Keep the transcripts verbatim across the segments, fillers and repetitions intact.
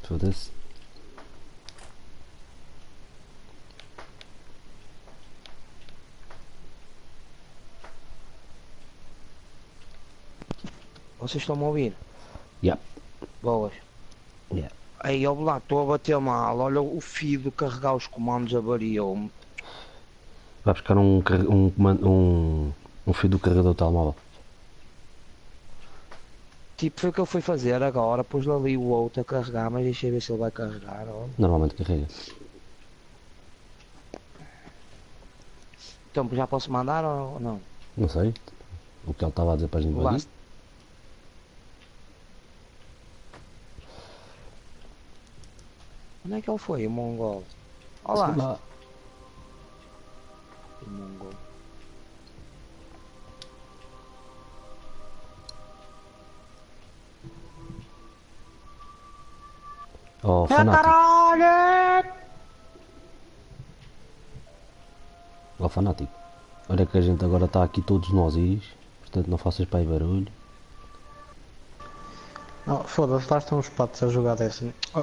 Foda-se. Vocês estão-me a ouvir? Yeah. Boas. Yeah. Aí, ó lá, estou a bater mal. Olha, o fio de carregar os comandos avariou-me. Vai buscar um, um, um, um fio do carregador do telemóvel. Tipo, foi o que eu fui fazer agora. Pus ali o outro a carregar, mas deixei ver se ele vai carregar. Olha. Normalmente carrega. Então, já posso mandar ou não? Não sei. O que ele estava a dizer para a gente Lá. invadir. Onde é que ele foi, o mongol? Olá. Sei lá. O mongol. Oh, fanático. Oh, fanático. Olha que a gente agora está aqui todos nós iris. Portanto não faças para aí barulho. Oh, foda-se, lá estão os patos a jogar Destiny. Oh.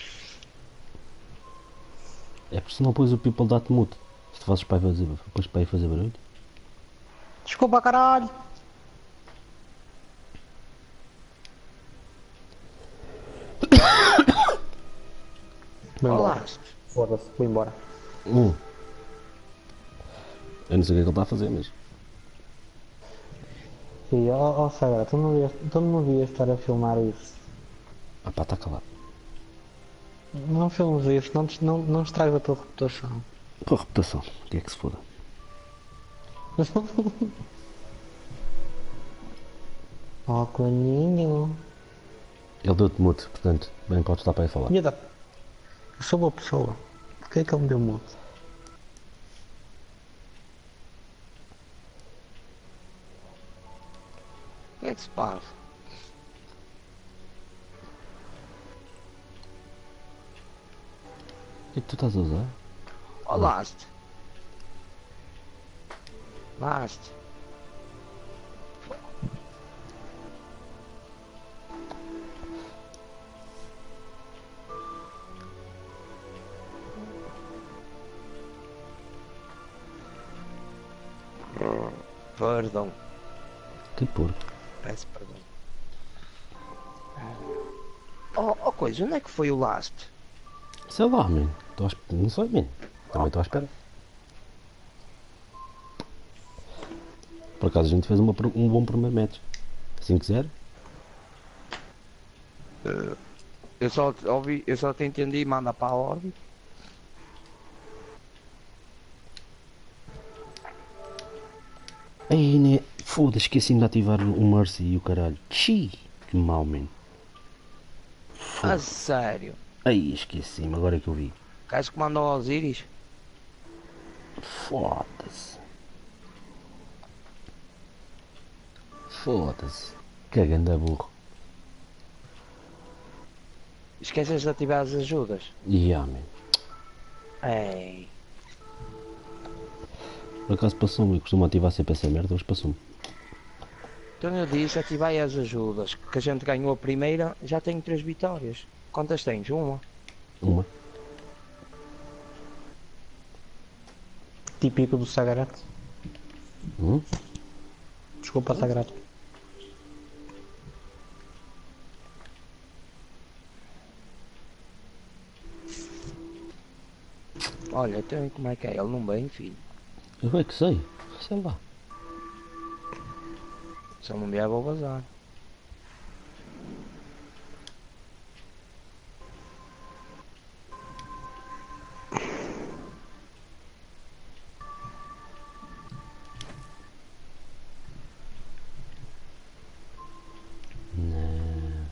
É porque se não pôs o people dá-te mute. Se tu fazes para aí fazer, depois para aí fazer barulho. Desculpa, caralho! Olá. Foda-se, vou embora. Hum. Eu não sei o que é que ele está a fazer, mas... Sim, ó oh, Sagra, tu não, devias, tu não devias estar a filmar isso. Ah pá, está calado. Não filmes isso, não, não, não estraga a tua reputação. Pô, reputação. O que é que se foda? Oh, coninho. Ele deu-te mute, portanto, bem podes estar para aí falar. Mira, eu sou boa pessoa. Porquê é que ele me deu mute? O que é que se passa? O que é que tu estás a usar? Ó, Last. Last. Perdão. Que porco. Peço perdão. Oh, oh coisa, onde é que foi o Last? Sei lá, man. Estou à esp- Não sei, man. Também estou à espera. Por acaso a gente fez uma, um bom primeiro match. cinco zero. Eu só ouvi, eu só te entendi, manda para a ordem. Ai, né? Foda-se, esqueci-me de ativar o Mercy e o caralho. Chi! Que mau, man. A Foda-se. sério. Ai, esqueci-me, agora é que eu vi. Queres que mandou aos Iris? Foda-se. Foda-se. Que ganda burro. Esqueces de ativar as ajudas? Yeah, man. Ei. Por acaso passou-me, eu costumo ativar sempre essa merda, hoje passou-me. Então eu disse, ativai as ajudas. Que a gente ganhou a primeira, já tenho três vitórias. Quantas tens? Uma? Uma. Típico do Sagrato. Hum? Desculpa, Sagrato. Olha, então como é que é? Ele não vem, filho. Eu é que sei. Sei lá. Se ele não vier, vou vazar. Não.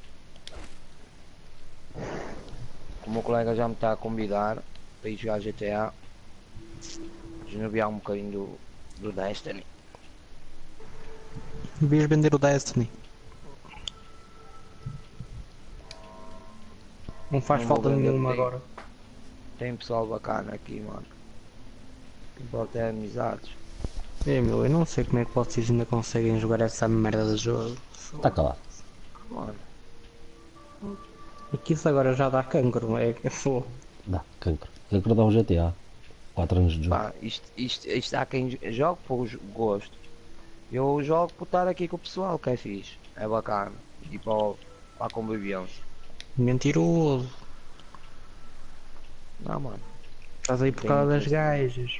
O meu colega já me está a convidar para ir jogar G T A. Desnaviar um bocadinho do, do Destiny. Devias vender o Destiny. Não faz Não falta vou vender, nenhuma tem. agora. Tem pessoal bacana aqui, mano. Pode ter amizades. É, meu, eu não sei como é que vocês ainda conseguem jogar essa merda de jogo. Está calado. Mano. É que isso agora já dá cancro, é que for. Dá, cancro. Cancro dá um G T A. quatro anos de jogo. Pá, isto, isto, isto há quem jogue por gosto. Eu jogo por estar aqui com o pessoal, que é fixe. É bacana. E para, o- para a convivência. Mentiroso. Não, mano. Estás aí Não por tenho causa das interesse nenhum. gajas.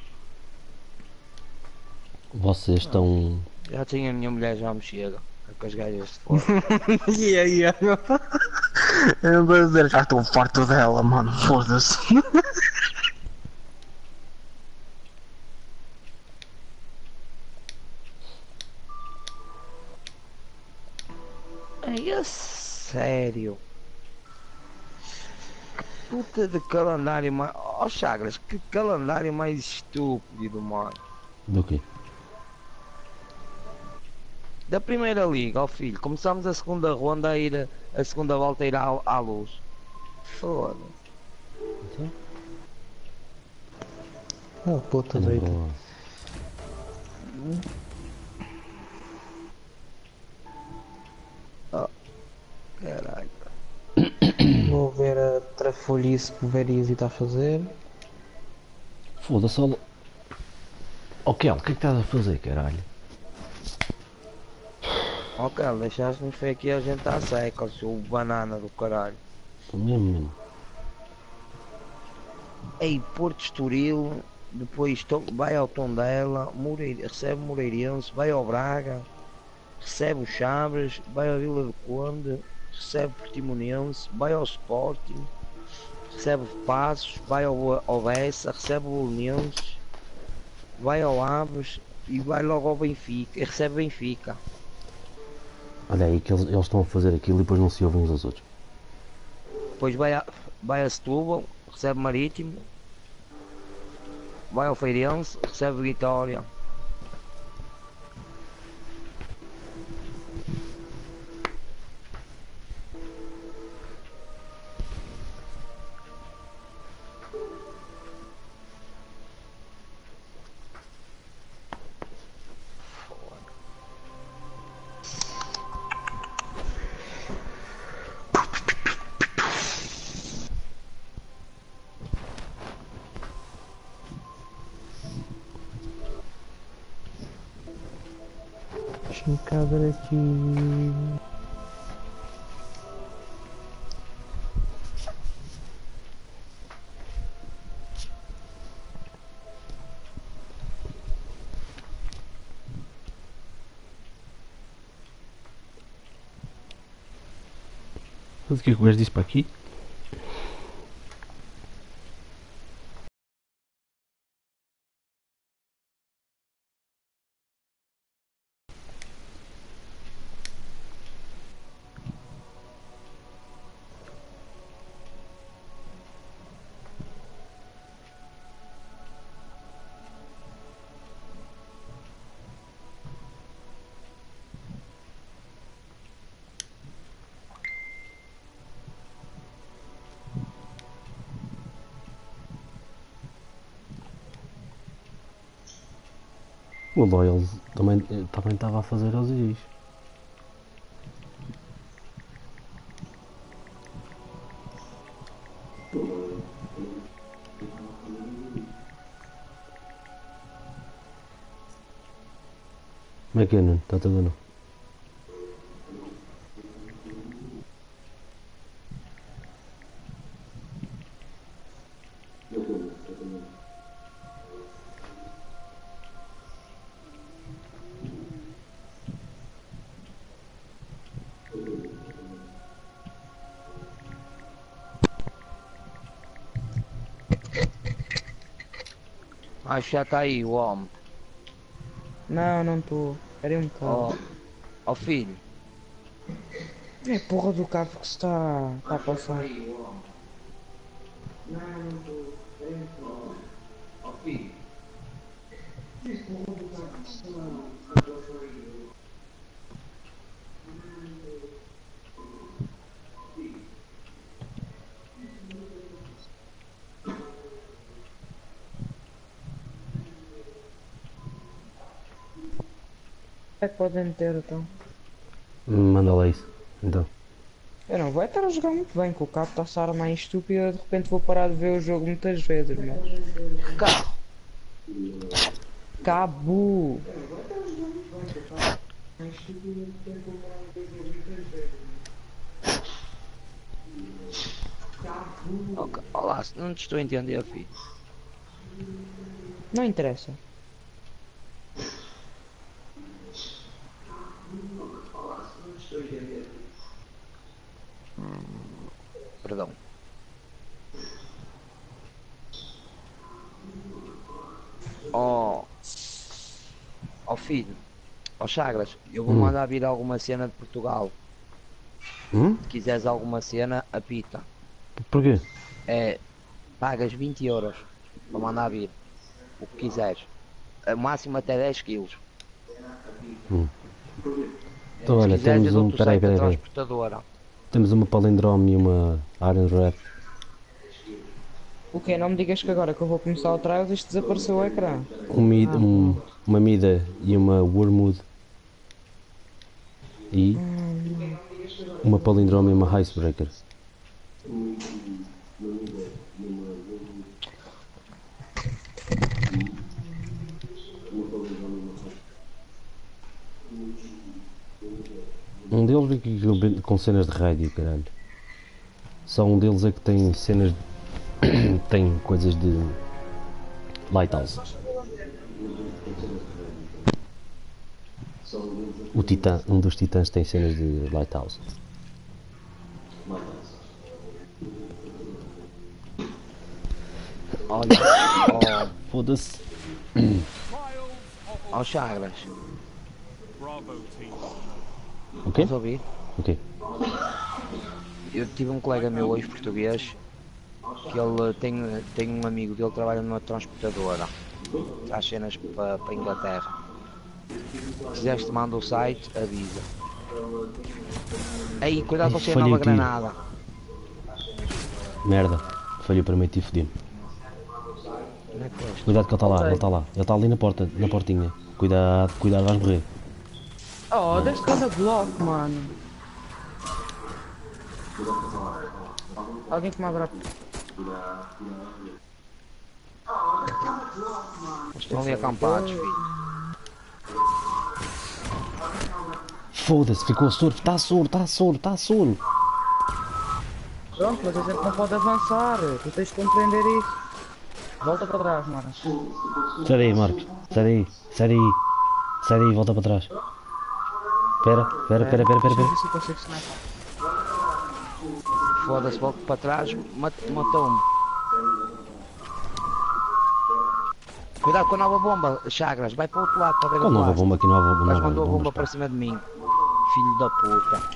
Vocês Não. estão. Já tinha a minha mulher, já me chega. É com as gajas de fora. Yeah, yeah. Eu não vou dizer, já estou farto dela, mano. Foda-se. Ai, é sério. Puta de calendário mais. Oh Chagras, que calendário mais estúpido, mano. Do quê? Da primeira liga, ó filho, começamos a segunda ronda a ir a, a segunda volta a ir à, à luz. Foda-se. Então, Oh, puta tenho doida. problema. Oh, caralho. Vou ver a trafolhice que o Verizzi está a fazer. Foda-se, olha. Oh, Kel, o que é que estás a fazer, caralho? Ok, deixaste-nos foi aqui a gente à seca, o seu banana do caralho. Estou mesmo, mesmo. Ei, Porto Estoril, depois to- vai ao Tondela, Moreira, recebe o Moreirense, vai ao Braga, recebe o Chaves, vai ao Vila do Conde, recebe o Portimonense, vai ao Sporting, recebe o Passos, vai ao, ao Bessa, recebe o Bolonenses, vai ao Aves e vai logo ao Benfica, e recebe o Benfica. Olha aí que eles, eles estão a fazer aquilo e depois não se ouvem uns aos outros. Depois vai a, vai a Setúbal, recebe Marítimo, vai ao Feirense, recebe Vitória. Deixa-me cá ver aqui. Mas o que é que o gajo disse para aqui? O Doyle também também estava a fazer os is. Como é que é, Nuno? Está tudo ou não? Acho que já está aí o homem. Não, não estou. Espera aí um Ó, bocado. ó filho. É porra do carro que se está está a passar. Ó filho. É que podem ter então. Manda lá isso. Então. Eu não vou estar a jogar muito bem, com o cabo está-se a armar em estúpida, de repente vou parar de ver o jogo muitas vezes, mas... Que carro? Cabo! Ok, olá, não te estou a entender, filho. Não interessa. Perdão. Oh, oh filho, oh Chagras, eu vou Hum. mandar vir alguma cena de Portugal. Hum? Se quiseres alguma cena, apita. Porquê? É, pagas vinte euros para mandar vir o que quiseres. A máximo até dez quilos. Então olha, Se quiseres, eu temos um. dou-te o Peraí, site da peraí, peraí. transportadora. Temos uma palindrome e uma Iron Rap. O quê? Não me digas que agora que eu vou começar o trials isto desapareceu o ecrã. Um mid, um, uma Mida e uma Wormwood. E uma palindrome e uma Icebreaker. Um deles vem aqui com cenas de rádio, caralho. Só um deles é que tem cenas de... tem coisas de Lighthouse. O Titã, um dos titãs tem cenas de Lighthouse. Olha, oh, Foda-se. oh Chagras, O quê? estás a ouvir? O quê? Eu tive um colega meu hoje português que ele tem, tem um amigo dele que trabalha numa transportadora. Traz cenas para a Inglaterra. Se quiseres te manda o site, avisa. Aí, cuidado com Ai, você a falhei nova o tiro. granada. Merda. Falhou para mim e fodi-me. Onde é que foste? Cuidado que ele está lá, Ok. ele está lá. Ele está ali na porta, na portinha. Cuidado, cuidado, vais morrer. Oh, deste cada bloco, mano. Alguém que me abra. Estão ali acampados, filho. Foda-se, ficou surdo, está surdo, está surdo, está surdo. Pronto, mas a gente não pode avançar. Tu tens de compreender isso. Volta para trás, mano. Sai daí, Marcos. Sai daí, sai daí. Sai daí, volta para trás. Espera, espera, espera, espera, espera. Deixa eu ver se eu consigo sniper. Foda-se, volto para trás, mat- matou-me. Cuidado com a nova bomba, Chagras, vai para o outro lado para ver Qual o nova plástico. bomba aqui? Nova, Mas nova mandou a bomba bomba. para cima de mim. Filho da puta.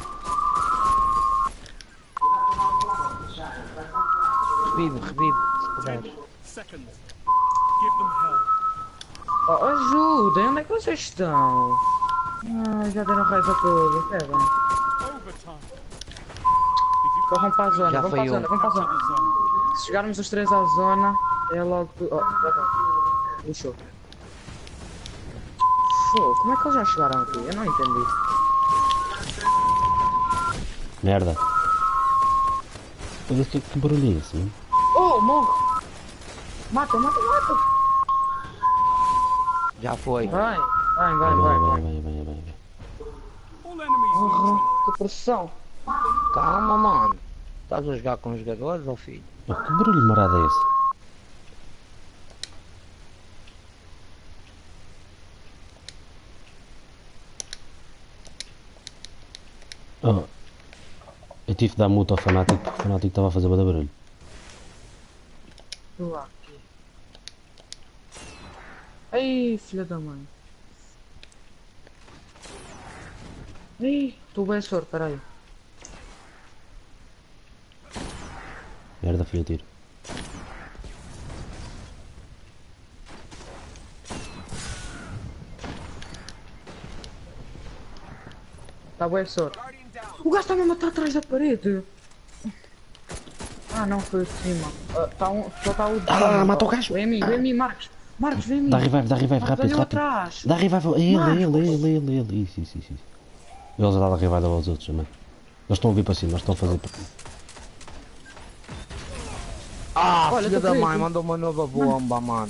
Revive, revive, se puderes. Seconds. Give them hell. Oh, ajudem, onde é que vocês estão? Ah, já deram raiva a todos, é bem. Overtime. If you Corram para a zona, Já vão para a foi um. zona, vão para a zona. the zone, Se chegarmos os três à zona, é logo tu... Oh, já está. Lixou. Pô, como é que eles já chegaram aqui? Eu não entendi. Merda. Foda-se, que, que barulho é esse, mano? Oh, morre! Mata, mata, mata! Já foi. Vai, vai, vai, Vai, vai, vai, vai. vai, vai, vai, vai. all enemies Oh, que pressão! Calma, mano. Estás a jogar com os jogadores, ou filho? Oh, que barulho marado é esse? Oh, eu tive de dar multa ao fanático porque o fanático estava a fazer bué de barulho. Tu lá, aqui. Ai, filha da mãe. Ai, estou bem sorte, peraí. Merda, fui a tiro. Está bem sorte. O gajo está mesmo a matar atrás da parede. Ah, não, foi o de cima. Ah, tá um, só está o de Ah, cima. mata o gajo. Vem a mim, vem a mim, Marcos. Marcos, vem a mim. Dá revive, dá revive, Marcos, rápido, olha lá rápido. atrás. Dá revive, ele, Marcos. ele, ele, ele, ele. Isso, isso, isso. isso. Ele já dá revive aos outros também. Eles estão a vir para cima, eles estão a fazer. Ah, Olha, filha tô da mãe, preso. mandou uma nova bomba, mano.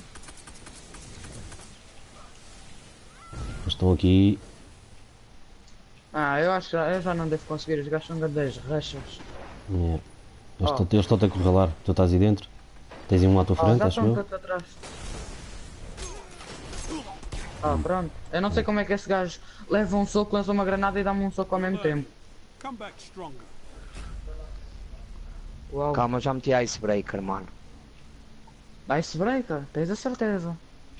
Eles estão aqui. Ah, eu acho que já- eu já não devo conseguir. Os gajos são de dez rachas. É. Eles Oh. estão- eles estão a correlar. Tu estás aí dentro? Tens aí um à tua Ah, frente, já acho estão eu. todos atrás. Ah, pronto. Eu não sei como é que esse gajo leva um soco, lança uma granada e dá-me um soco ao mesmo tempo. Come back stronger. Uau. Calma, já meti icebreaker, mano. Icebreaker, tens a certeza.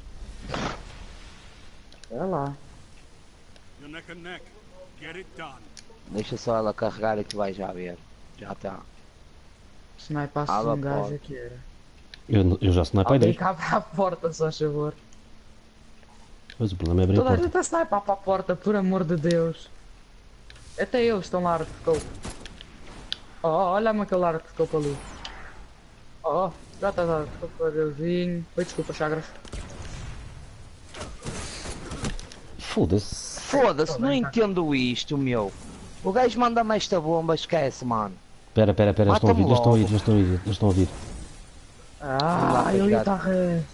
Olha lá. You're neck and neck. Get it done. Deixa só ela carregar e tu vais já ver. Já está. Sniper Abre a um gajo porta. aqui era. Eu, eu já snipei Alguém dez. que abre a porta, só favor. Mas o problema é abrir a Toda a porta. gente a sniper para a porta, por amor de Deus. Até eles estão lá de scope. Oh, oh, olha-me aquele ar de scope ali. Oh, oh, já estás a scope para Deusinho. Oi, desculpa, Chagras. Foda-se. Foda-se, não bem, tá. entendo isto, meu. O gajo manda-me esta bomba, esquece, mano. Espera, espera, espera, eles estão a vir, Mata-me eles estão a ir, logo. eles estão a ir, eles estão a vir. Ah, eu ia estar res.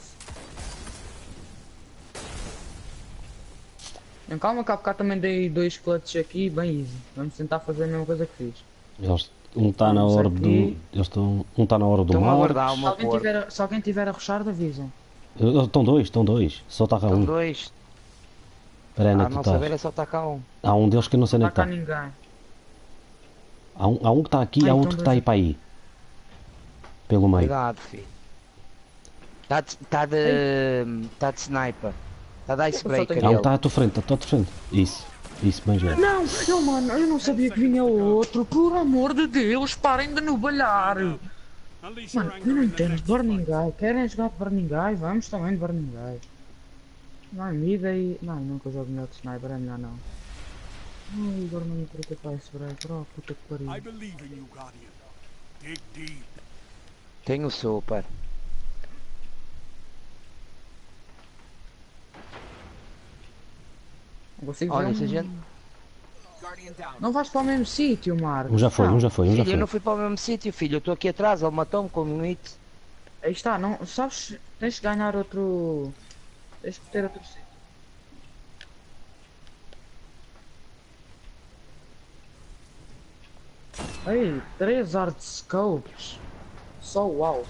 Então, calma que há bocado também dei dois clutches aqui, bem easy. Vamos tentar fazer a mesma coisa que fiz. Eles, um está na Vamos orbe do. aqui. Eles estão. Um está na orbe do Estão a mar. guardar Se uma alguém, porta. tiver, se alguém tiver a rushar, avisam. Eles- Estão dois, estão dois. Só está cá Estão um. dois. Espera aí, onde é Ah, que tu não estás? saber é só tacar um. Há um deles que eu não sei Não onde é está que cá está. ninguém. Há um, há um que está aqui e Ah, há então outro que está dois. aí para aí. Pelo meio. Cuidado, filho. Está de. Está de. Está de sniper. Está de icebreaker. tenho- Há um que ele. está à tua frente, está à tua frente. Isso. Isso, bem jogado. Não, eu, mano, eu não sabia que vinha outro. Por amor de Deus, parem de nobalhar. Unleash your Mano, anger eu não in the entendo. next Burning fight. Guy. Querem jogar de Burning Guy? Vamos também de Burning Guy. Não é mida e... Não, nunca jogo melhor de Sniper, é melhor não. Ai, agora não me troquei para esse break. Oh, puta que pariu. I believe in you, Guardian. Dig deep. Tenho super. Não consigo Olha, ver se a um... gente. Não vais para o mesmo sítio, Marcos. Um já foi, Não. um já foi, um já Filho, eu não foi. fui para o mesmo sítio, filho. Eu estou aqui atrás, ele matou-me com um hit. Aí está, não... Sabes, tens de ganhar outro... Tens de ter outro sítio. Ei, três hard scopes. Só uau.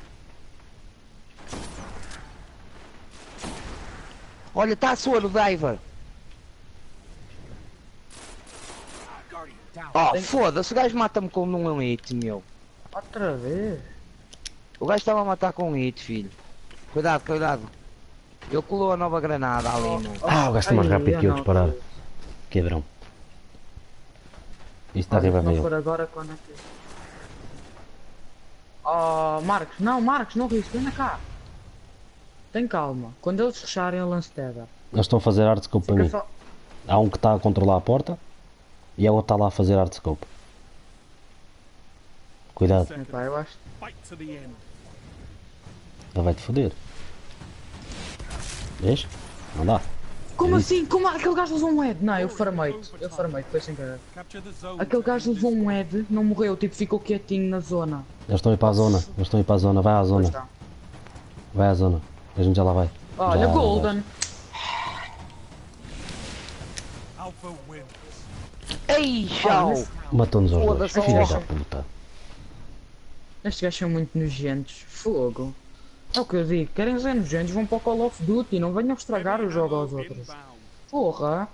Olha, está a suar o diver. Oh, Tem- foda-se, o gajo mata-me com um hit, meu. Outra vez? O gajo estava a matar com um hit, filho. Cuidado, cuidado. Ele colou a nova granada ali, meu. Ah, o gajo está mais Ai, rápido eu que eu, não, disparar. tu- Quebrão. Isto está Olha, arriba se não meio. for agora, quando é que... Oh, Marcos, não, Marcos, não risco, vem cá. Tem calma. Quando eles fecharem, eu lance tether. Eles estão a fazer hardscope para Fica mim. só... Há um que está a controlar a porta e a outra está lá a fazer hardscope. Cuidado, Epá, eu acho... Fight to the end. ela vai te foder. Vês? Não dá. Como É isso. assim? Como aquele gajo levou um head? Não, eu farmei-te. Eu farmei-te, foi sem querer. Capture the zone. Aquele gajo levou um head, não morreu, tipo, ficou quietinho na zona. Eles estão a ir para a zona. Eles estão a ir para a zona. Vai à Pois zona. está. Vai à zona. A gente já lá vai. Olha, Já, Golden. Alpha wins. Ei, tchau! Matou-nos aos dois. Foda-se, Filha ó. da puta. Estes gajos são muito nojentos. Fogo. É o que eu digo, querem ser nojentos, vão para o Call of Duty, não venham estragar o jogo aos outros. Inbound. Porra.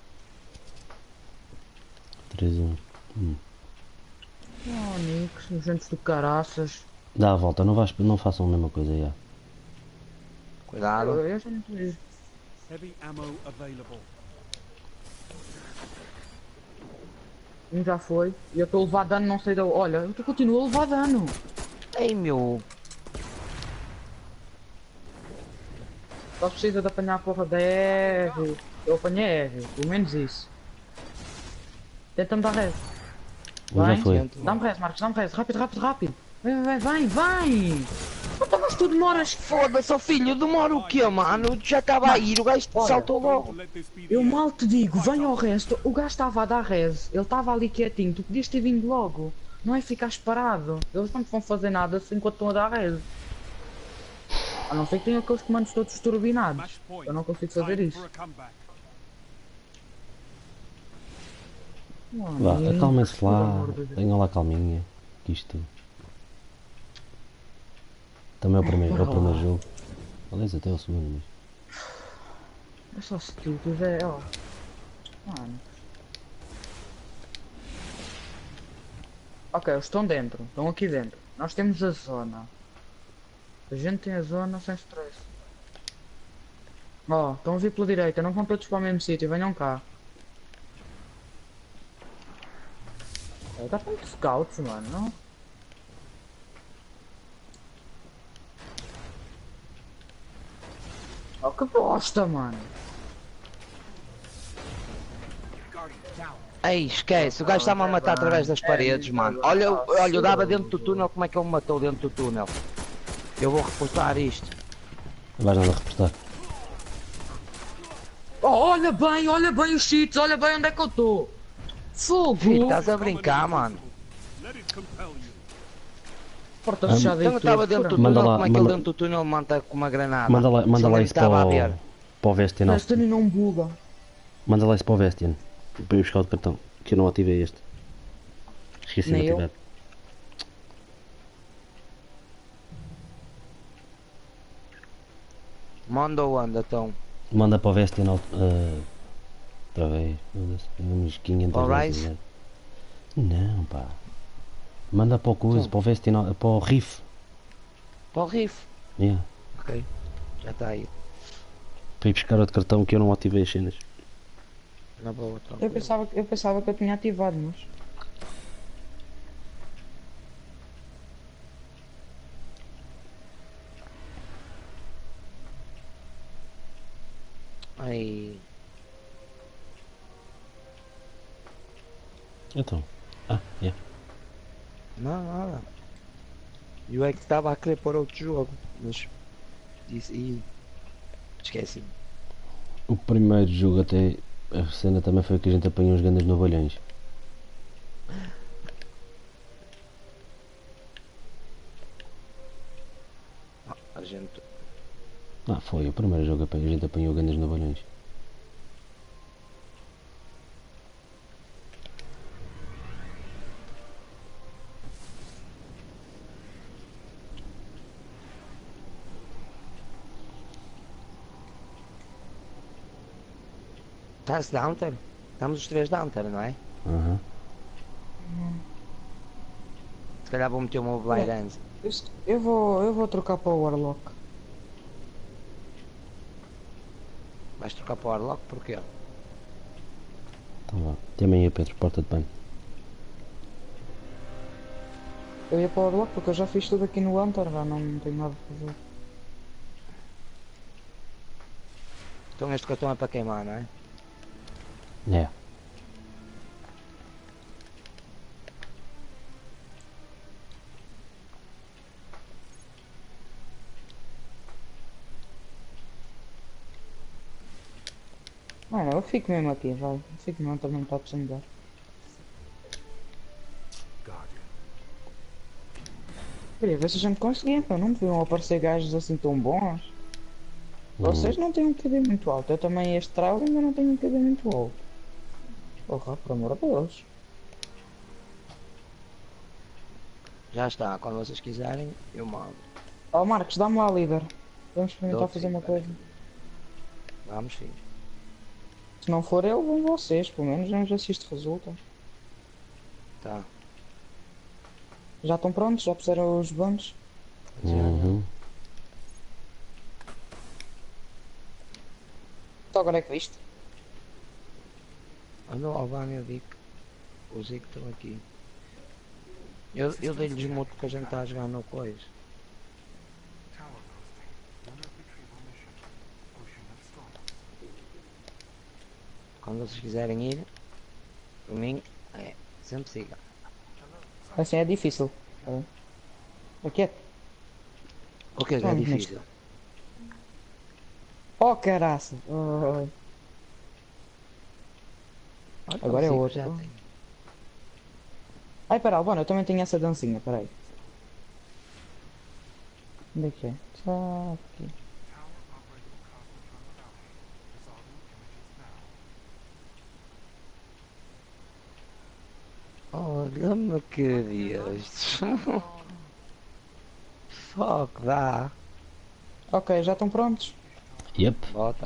três um. Hum. Oh, Nix, nojentos do caraças. Dá a volta. Não, vais, não façam a mesma coisa já. Cuidado. Eu, eu já não estou Heavy ammo available. Um já foi. E eu estou a levar dano, não sei da... Olha, eu continuo a levar dano. Ei, meu. Só precisa de apanhar a porra da R. Eu apanhei a R, pelo menos isso. Tenta-me dar res. Um já Vai. foi. Dá-me res, Marcos, dá-me res. Rápido, rápido, rápido. Vai, vai, vai, vai. Não está a que tu demoras? Foda-se, ó filho, demora o quê, mano? Já estava a ir, o gajo Olha, saltou logo. Let this be the Eu end. mal te digo, vem ao resto. O gajo estava a dar res, ele estava ali quietinho, tu podias ter vindo logo. Não é ficar parado. Eles não te vão fazer nada assim enquanto estão a dar res. A não ser que tenham aqueles comandos todos turbinados. Match point. Eu não consigo fazer Time isso. for a comeback. Vá, Mano, acalmem-se pelo lá. amor de Deus. Tenham lá calminha. Que isto. Também é o primeiro, é o Bora primeiro lá. jogo. Aliás, até é o segundo, mas. É só se tu quiser, ó. Mano. Ok, eles estão dentro, estão aqui dentro. Nós temos a zona. A gente tem a zona sem stress. Ó, estão a vir pela direita, não vão todos para o mesmo sítio, venham cá. Está tanto scouts, mano, não? Oh, que bosta, mano. Ei, esquece, o gajo está-me a matar através das paredes, mano. Olha, olha, eu dava dentro do túnel, como é que ele me matou dentro do túnel? Eu vou reportar isto. Não vais nada reportar. Oh, olha bem, olha bem os cheats, olha bem onde é que eu estou. Fogo! Filho, estás a brincar, mano. Let it compel you. Porta Ah, fechada Então eu e estava tudo. dentro do Manda túnel, lá, como é que ele manda- dentro do túnel manda com uma granada? Manda lá, manda Se lá ninguém isso para estava a o, ver. para o Vestian. não. Este não buga. Manda lá isso para o Vestian. Para eu buscar o cartão. Que eu não ativei este. Esqueci de Nem eu. ativar. Manda ou anda, então? Manda para o Vestian. Uh, outra vez. Foda-se, uns quinhentos Para o vezes, Rise? né? Não, pá. Manda para o coisa, Então. para o Vestian, para o Riff. Para o Riff. Yeah. Ok, já está aí. Para ir buscar outro cartão que eu não ativei as cenas. Na boa, Eu tranquilo. pensava, eu pensava que eu tinha ativado, mas... Aí. Então. Ah, yeah. Não, nada. Eu é que estava a querer pôr outro jogo, mas disse e esqueci. O primeiro jogo até. A cena também foi que a gente apanhou os grandes novalhões. A gente. Ah, foi o primeiro jogo que a gente apanhou grandes novalhões. Está-se Downter? Estamos os três Downter, não é? Aham. Se calhar vou meter uma Blind Hands. Eu, eu vou, eu vou trocar para o Warlock. Vais trocar para o Warlock porquê? Então vá. Até amanhã, Pedro. Porta-te bem. Eu ia para o Warlock porque eu já fiz tudo aqui no Hunter, já não tenho nada a fazer. Então este cartão é para queimar, não é? É. Mano, eu fico mesmo aqui, vai. Eu fico mesmo, também não está a mudar. Queria ver se a gente conseguia, pá. Não deviam aparecer gajos assim tão bons. Vocês não têm um Q D muito alto. Eu também, este trailer ainda não tenho um Q D muito alto. Porra, por amor de Deus. Já está, quando vocês quiserem, eu mando. Ó Marcos, dá-me lá líder. Vamos experimentar Dou-te, fazer sim, uma peraí. coisa. Vamos, filho. Se não for eu, vão vocês. Pelo menos vamos ver se isto resulta. Tá. Já estão prontos? Já puseram os bandos? Uhum. Então agora é que viste? Olha o Albano e o Dick. Os Dick estão aqui. Eu, eu dei-lhes muito porque a gente está a jogar no coisa. Quando vocês quiserem ir, por mim, é, sempre siga. Assim é difícil. Tá bem? Aqui é. O que é que é Vamos, difícil? Oh, caraça. Oh, Olha, Agora é consigo, outro. já tenho. ai, pera, Albano, eu também tenho essa dancinha, peraí. Onde é que é? Só aqui. Olha-me que dias. Fuck, dá. Ok, já estão prontos? Yep. Bota.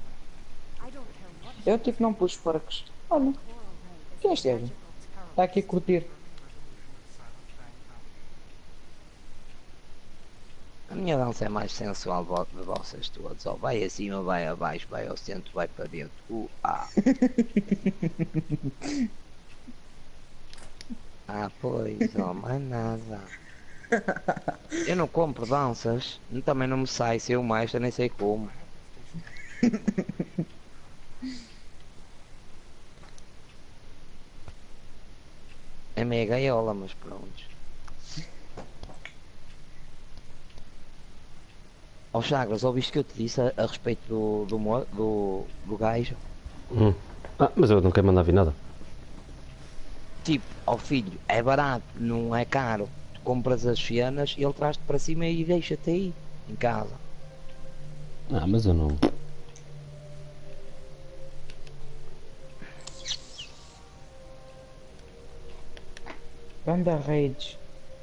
Eu tipo não pus porcos. Olha, quem é este gajo? Está aqui a curtir. A minha dança é mais sensual vo- de vocês todos. Ó, vai acima, vai abaixo, vai ao centro, vai para dentro. Uh, ah. ah, pois, ó, mais nada. Eu não compro danças. Também não me sai. Se eu mais, eu nem sei como. É meia gaiola, mas pronto. Ó Chagras, ouviste o que eu te disse a, a respeito do, do, mo- do, do gajo? Hum. Ah, mas eu não quero mandar vir nada. Tipo, ó filho, é barato, não é caro. Tu compras as cenas e ele traz-te para cima e deixa-te aí, em casa. Ah, mas eu não. Banda Rage.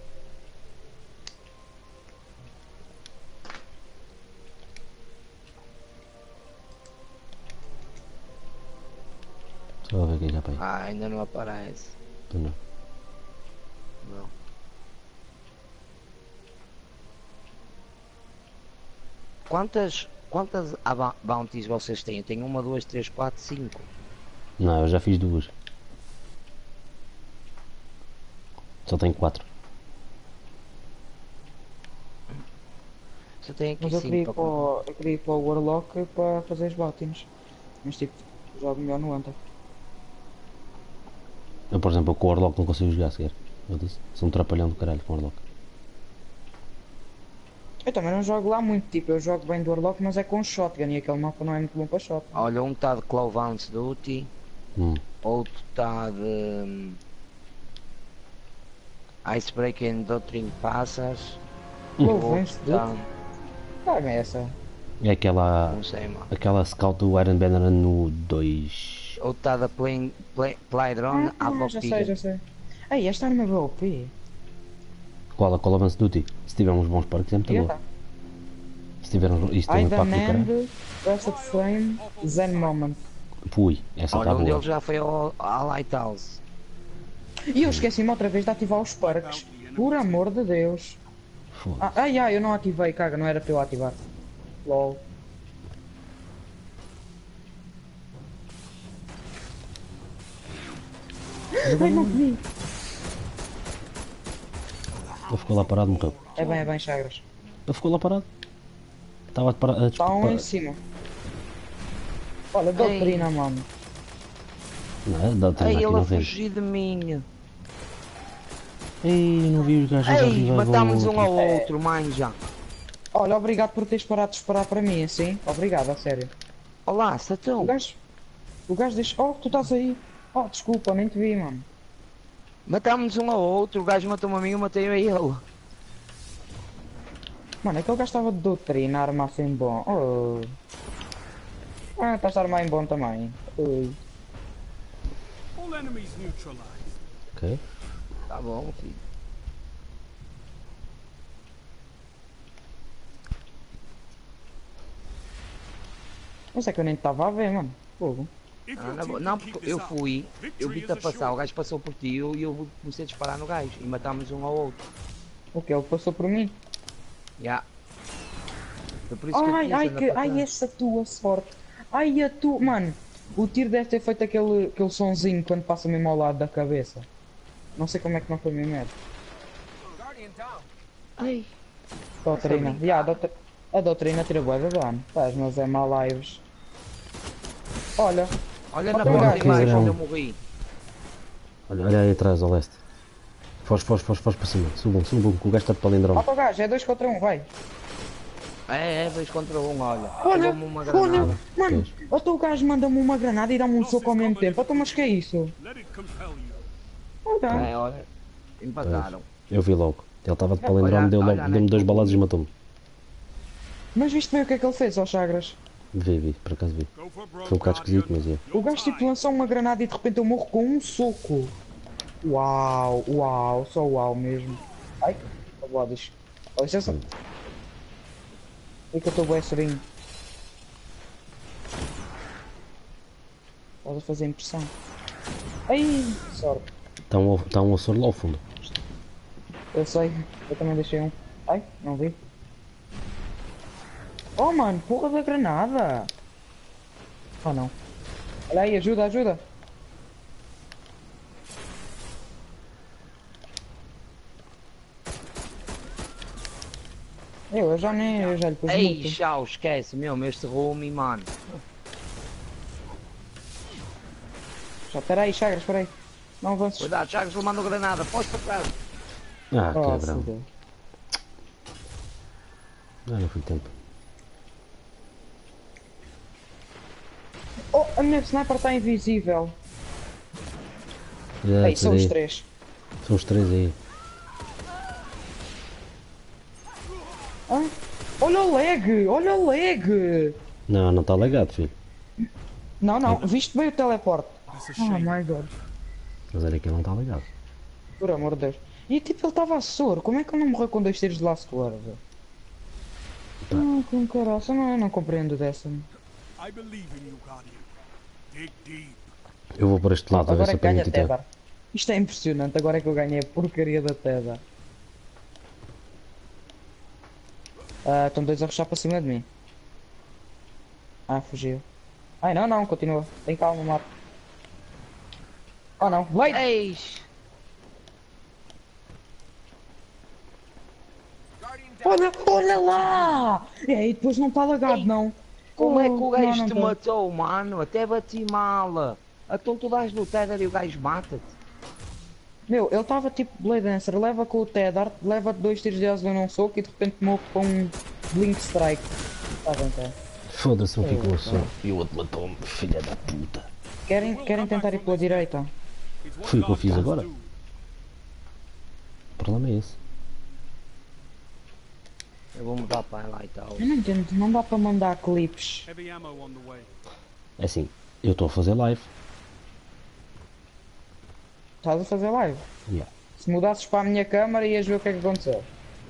Só a ver quem já para aí. Ah, ainda não aparece. Tu não. Não. Quantas, quantas aba- bounties vocês têm? Tem uma, duas, três, quatro, cinco. Não, eu já fiz duas. Só tenho quatro. Só tem aqui Mas eu queria, ir cinco para para o, eu queria ir para o Warlock para fazer os bottins. Mas tipo, jogo melhor no Hunter. Eu, por exemplo, com o Warlock não consigo jogar sequer. Eu disse. Sou um trapalhão do caralho com o Warlock. Eu também não jogo lá muito, tipo, eu jogo bem do Warlock, mas é com shotgun e aquele mapa não é muito bom para shotgun. Olha, um está de Clovance Duty, Hum. outro está de hum, Icebreaker and Doctrine Passas, e o Clovance outro está, Caga essa. É aquela. não sei, mano. Aquela scout do Iron Banner no dois. Outro está da Play, Play, Playdrone Ah, Ava já sei, já sei. Ei, esta arma é boa O P. Qual a Call of Duty? Se tiver uns bons parques é muito boa. Se tiver uns. Isto tem um Ida impacto do caralho. Mend, Blessed Flame, Zen Moment. Pui, essa Olha, está um boa. deles já foi ao, à Lighthouse. E eu esqueci-me outra vez de ativar os parques. Por amor de Deus. Foda-se. Ah, ai, ai, eu não ativei, caga, não era para eu ativar. LOL. Ai, não vi. Ele ficou lá parado, morreu. É bem, é bem, Chagras. Ele ficou lá parado. Estava a, para- a Está um em disparar. cima. Olha, doutrina, mano. Não, dá Ei, aqui ele não a vem. fugir de mim. Ei, não vi os gajos a Ei, revivar matámos um o ao outro, manja. Olha, obrigado por teres parado de esperar para mim, assim. Obrigado, a sério. Olá, O Satão. gajo... O gajo diz... Oh, tu estás aí. Oh, desculpa, nem te vi, mano. Matámos um ao outro, o gajo matou-me a mim e eu matei a ele. Mano, aquele gajo estava de doutrina, a armar assim bom. Oh. Ah, estás a armar em bom também. Ui. All enemies neutralized. Ok. Tá bom, filho. Mas é que eu nem estava a ver, mano. Fogo. If Ah, your não, team não, can keep porque this eu up, fui, eu victory vi-te is a passar, o assured. gajo passou por ti e eu, e eu comecei a disparar no gajo e matámos um ao outro. O que? Ele passou por mim? Já. Foi por isso que eu Ai, queria ai, andar que, para ai, trás. essa tua sorte. Ai, a tua... Mano, o tiro deve ter feito aquele, aquele sonzinho quando passa mesmo ao lado da cabeça. Não sei como é que não foi mesmo. Ai, Doutrina. brincar. Ya, a, doutrina, a doutrina tira bué de dano. Pás, mas é mal lives. Olha, olha na Olha o porta gajo. em baixo Fizeram- onde eu morri. Olha, olha aí atrás, ao leste. Foz, foz, foz, foz para cima. Subam, subam, que o gajo está de palindrome. mata o gajo, é dois contra um, vai. É, é, dois contra um, olha. Olha, Pegou-me uma olha, granada. mano, até o gajo manda-me uma granada e dá-me um soco ao mesmo tempo. Então, mas que é isso? Let it compel you. Olha, É, olha. Empataram. Eu vi logo. Ele estava de Olha, palindrome, deu olha, logo, olha, deu-me dois olha. balados e matou-me. mas viste bem o que é que ele fez, ó Chagras? Vi, vi, por acaso vi. Go for broke, Foi um bocado esquisito, mas Guardian. é. O gajo tipo lançou uma granada e de repente eu morro com um soco. Uau, uau, só uau mesmo. Ai, ó, deixa. Ó, licença. É que eu estou bem serinho. Estás a fazer impressão. Ai, sorte. Está um, tá um açor lá ao fundo. Eu sei, eu também deixei um. Ai, não vi. Oh mano, porra da granada! Oh não. Olha aí, ajuda, ajuda! Eu, eu já nem, eu já lhe pus Ei, muito. tchau, esquece, meu, este Rumi, mano. Já, peraí, Chagras, peraí. Não avances. Cuidado, Chagas, ele mandou granada, pode para trás. Ah, Oh, cabrão. fodeu. Ah, não fui tempo. Oh, a minha sniper está invisível. Já, Ei, são os peraí. três. São os três aí. Hã? Olha o lag, olha o lag! Não, não está legado, filho. Não, não, viste bem o teleporte. That's a Oh shame. my god. Mas olha que ele não está legado. Por amor de Deus. E tipo, ele estava a soro. Como é que ele não morreu com dois tiros de laço de guarda? Ah, com caraça, não, eu não compreendo dessa. I believe in you, Guardian. Dig deep. Eu vou por este lado a ver Agora se é que ganha apanho a o titã. Tether. Isto é impressionante, agora é que eu ganhei a porcaria da Tether. Ah, estão dois a rushar para cima de mim. Ah, fugiu. Ai, não, não, continua. Tem calma, mato. Oh não, vai! Eis! Olha, olha lá! E aí, depois não está lagado, Ei, não. Como é que Oh, o gajo não, não te tá. matou, mano? Até bati mal. Então tu dás no Tether e o gajo mata-te. Meu, ele estava tipo Blade Dancer, leva com o Tether, leva dois tiros de asa num soco e de repente morre com um Blink Strike. Está bem, tá. Foda-se, não ficou açor. E o outro matou-me, filha da puta. Querem, querem tentar ir pela direita? It's what Foi o que eu fiz Guardians agora. do. O problema é esse. Eu vou mudar para lá e tal. Eu não entendo, não dá para mandar clipes. Heavy ammo on the way. É assim, eu estou a fazer live. Estás a fazer live? Yeah. Se mudasses para a minha câmara ias ver o que é que aconteceu.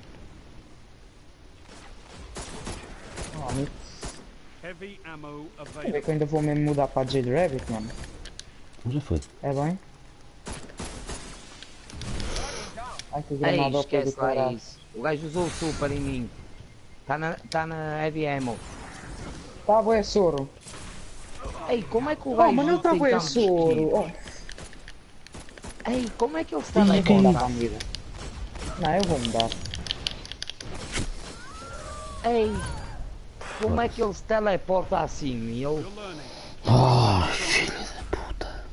Oh, amigo, Heavy ammo quer ver available. que eu ainda vou mesmo mudar para a Jade Rabbit, mano. Já foi. É bem? Ai que Ei, granada ao pé do esquece lá caralho. isso. O gajo usou o super em mim. Está na, tá na Heavy Ammo. Tá bué soro. Ei, como é que o Oh, gajo mas não está tem bué tantos soro. kills? Oh. Ei, como é que ele está Ih, na quem bola? dá, amigo? Não, eu vou mudar. Ei, como é que ele se teleporta assim? Ele... You're learning. Ah, filha da puta.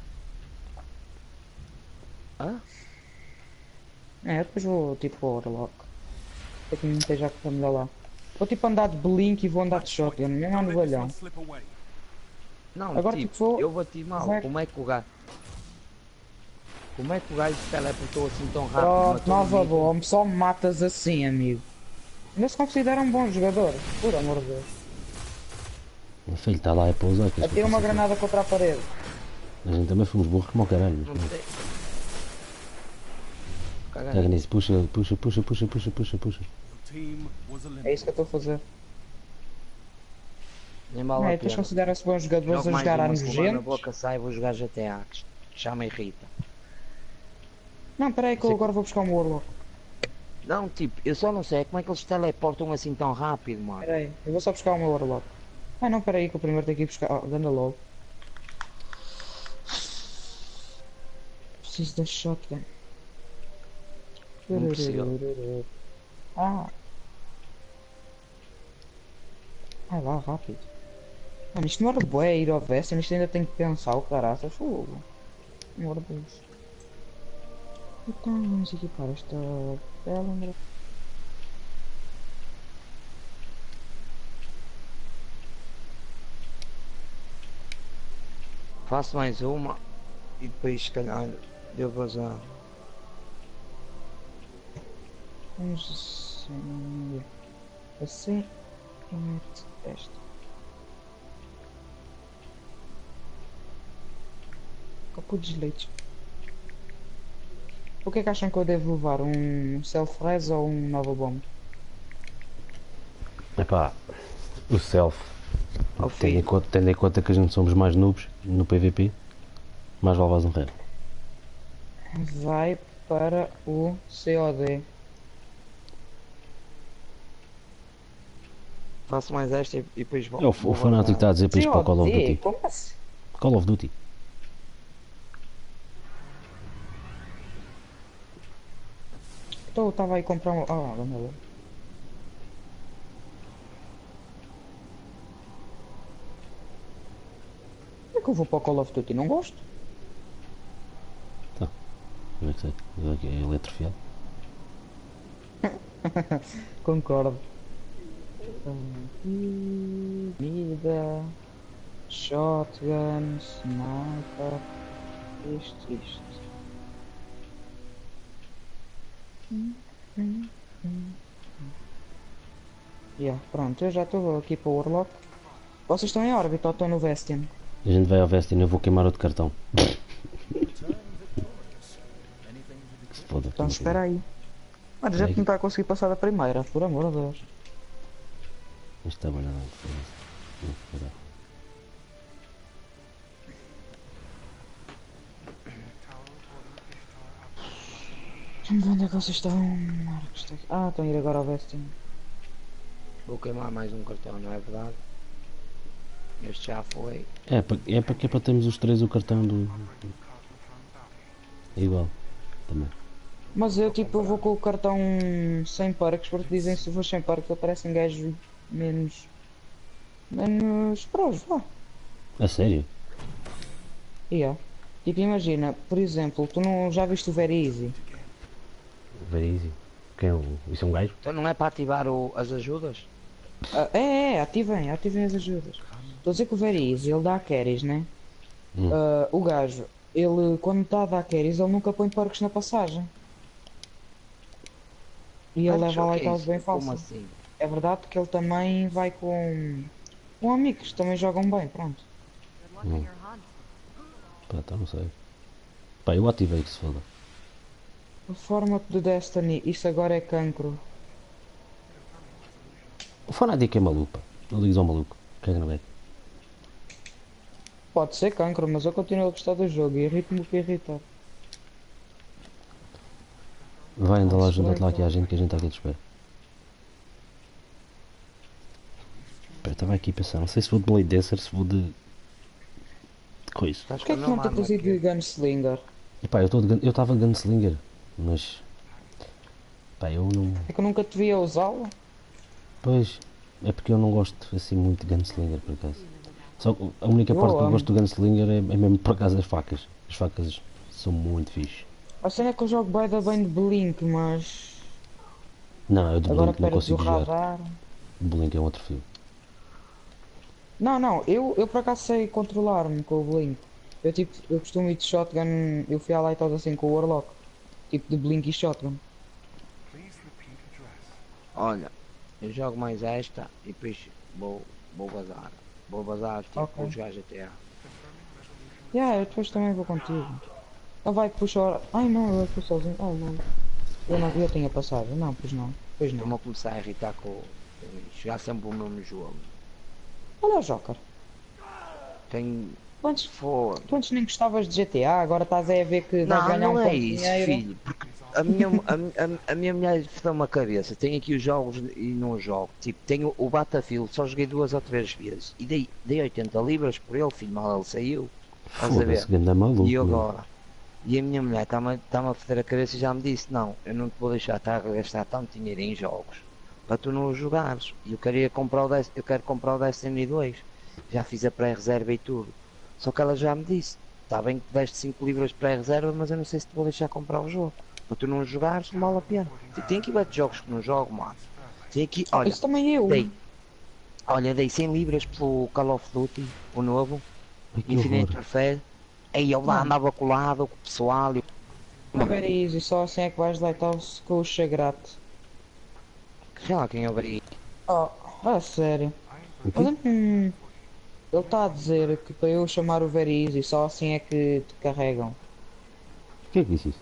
Hã? É, depois vou tipo ao Warlock. Para que não esteja a correr melhor lá. Vou tipo andar de blink e vou andar de shotgun, mesmo Don't no let this balhão. one slip away. Não, Agora, tipo, tipo, vou- eu bati mal. vai. Como é que o gajo... Como é que o gajo se teleportou assim tão rápido? Pronto, Matou nova ninguém? bomba, só me matas assim, amigo. Ainda se considera um bom jogador, por amor de Deus. Meu filho está lá é para usar. que isto Atira não uma passa granada contra a parede. assim. A gente também fomos burros como o caralho. Não Mas sei. Caga pega nisso. nisso, puxa, puxa, puxa, puxa, puxa, puxa, puxa. Your team was É eliminated. isso que eu estou a fazer. Nem vale É, a depois pena. considera-se bom jogador, Jogo a mais jogar a uma semana na nojento. boca, sai, vou jogar G T A. que Já me irrita. Não, peraí que eu agora vou buscar um Warlock. Não, tipo, eu só não sei como é que eles se teleportam assim tão rápido, mano. Peraí, eu vou só buscar o meu Warlock. Ah não, peraí que eu primeiro tenho que ir buscar... Oh, ganda logo. Preciso da shotgun. Não precisa. Ah. Vai lá, rápido. Mano, isto demora bué a ir ao Vestin, isto ainda tem que pensar o caraças. Fogo. Pelo amor de Deus. Então vamos equipar esta Pelambra. Faço mais uma e depois se calhar deu vazar. Vamos a ser primeiro esta. Copo de leite. O que é que acham que eu devo levar? Um self-res ou um nova bomba? Epá, o self. Ao Tendo em, fim. conta, tendo em conta que a gente somos mais noobs no P V P, mais vale vaza um rei. Vai para o C O D. Faço mais esta e, e depois vou. É o, vou o fanático está a dizer para ir para o Call of C O D? Duty. Como assim? Call of Duty. Então eu estava aí a comprar um. Ah, vamos lá. Como é que eu vou para o Call of Duty? Não gosto. Como é que sei? Ele aqui é eletrofiado. Concordo. Comida, shotgun, sniper, isto, isto. Yeah, pronto, eu já estou aqui para o Warlock. Vocês estão em órbita ou estão no Vestian? A gente vai ao Vestin, eu vou queimar outro cartão. Que se foda. Então espera aí. Mas a gente não está a conseguir passar da primeira, por amor de Deus. Isto está banhado. Foda-se. Onde é que vocês estão? Ah, estão a ir agora ao Vestian. Vou queimar mais um cartão, não é verdade? Este já foi. É, pa- é para que é para termos os três o cartão do. É igual. Também. Mas eu tipo eu vou com o cartão sem parques porque dizem que se for sem parques aparecem gajos menos. menos pros, vá. A sério? Yeah. Tipo imagina, por exemplo, tu não já viste o Very Easy? Very easy. Quem é o. Isso é um gajo? Então não é para ativar o, as ajudas? Ah, é, é, ativem, ativem as ajudas. Estou a dizer que o Very Easy ele dá carries, né? Hum. Ah, o gajo, ele quando está a dar carries ele nunca põe parques na passagem. E ele Mas leva o lá que e é tal isso? bem Como fácil. assim? É verdade que ele também vai com, com amigos, também jogam bem, pronto. Hum. Pá, tá, não sei. Pá, eu ativei que se foda. O formato de Destiny, isso agora é cancro. O fanático é maluco, pá. Não ligues ao maluco. Caga na beca. Pode ser cancro, mas eu continuo a gostar do jogo e irrito-me o que irritar. Vai, anda lá, Nossa, junta-te lá aqui então. à gente que a gente está aqui de espera. Pá, eu estava aqui a pensar, não sei se vou de Blade Dancer, se vou de. de coisa. Estás Porquê é com que o não nome tentas ir aqui? de Gunslinger? E pá, eu estou de gun- eu estava de Gunslinger, mas. Pá, eu não. É que eu nunca te vi a usá-lo. Pois, é porque eu não gosto assim muito de Gunslinger por acaso. Só que a única Eu parte que eu amo. gosto do Gunslinger é, é mesmo por acaso das facas. As facas são muito fixe. A cena é que eu jogo bué da bem de Blink, mas Não, eu de agora Blink não perdes o consigo jogar. radar. Blink é um outro filme. Não, não, eu, eu por acaso sei controlar-me com o Blink. Eu tipo, eu costumo ir de shotgun, eu fui à Lighthouse assim com o Warlock. Tipo de Blink e shotgun. Olha, eu jogo mais esta e depois vou, vou bazar. Vou bazar tipo Ok. os gajos G T A. Yeah, eu depois também vou contigo. Ele vai puxar. Ai não, eu estou sozinho. Oh não. Eu não, eu tinha passado. Não, pois não. Pois Estou-me não. a começar a irritar com o- jogar sempre o mesmo jogo. Olha o Joker. Tenho. Tu antes, Foda. tu antes nem gostavas de G T A, agora estás aí a ver que vais Não, ganhar não um é pouco de isso, dinheiro. filho. Porque a minha, a, a, a minha mulher fedeu-me a cabeça. Tenho aqui os jogos e não jogo. Tipo, tenho o Battlefield, só joguei duas ou três vezes. E dei, dei oitenta libras por ele, filho, mal ele saiu. Estás a ver? Foda-se, ganda maluco. E eu meu. agora? E a minha mulher está-me tá a foder a cabeça e já me disse, não, eu não te vou deixar estar a gastar tanto dinheiro em jogos para tu não os jogares. E eu queria comprar o Des- eu quero comprar o Destiny dois. Já fiz a pré-reserva e tudo. Só que ela já me disse, está bem que deste cinco libras pré-reserva, mas eu não sei se te vou deixar comprar o jogo. Para tu não jogares, não vale a pena. E tem aqui vários jogos que não jogo, mano. Tem aqui, olha, Isso também eu. dei, olha, dei cem libras pelo Call of Duty, o novo. Ai, que Infinite horror. Warfare. Aí eu lá Mano. andava colado com o pessoal e Não ver easy, só assim é que vais deitar-se com o chagrato. sei lá quem eu veria. Oh, a sério. O quê? Mas, hum, ele está a dizer que para eu chamar o Very Easy, só assim é que te carregam. Quem é que disse isso?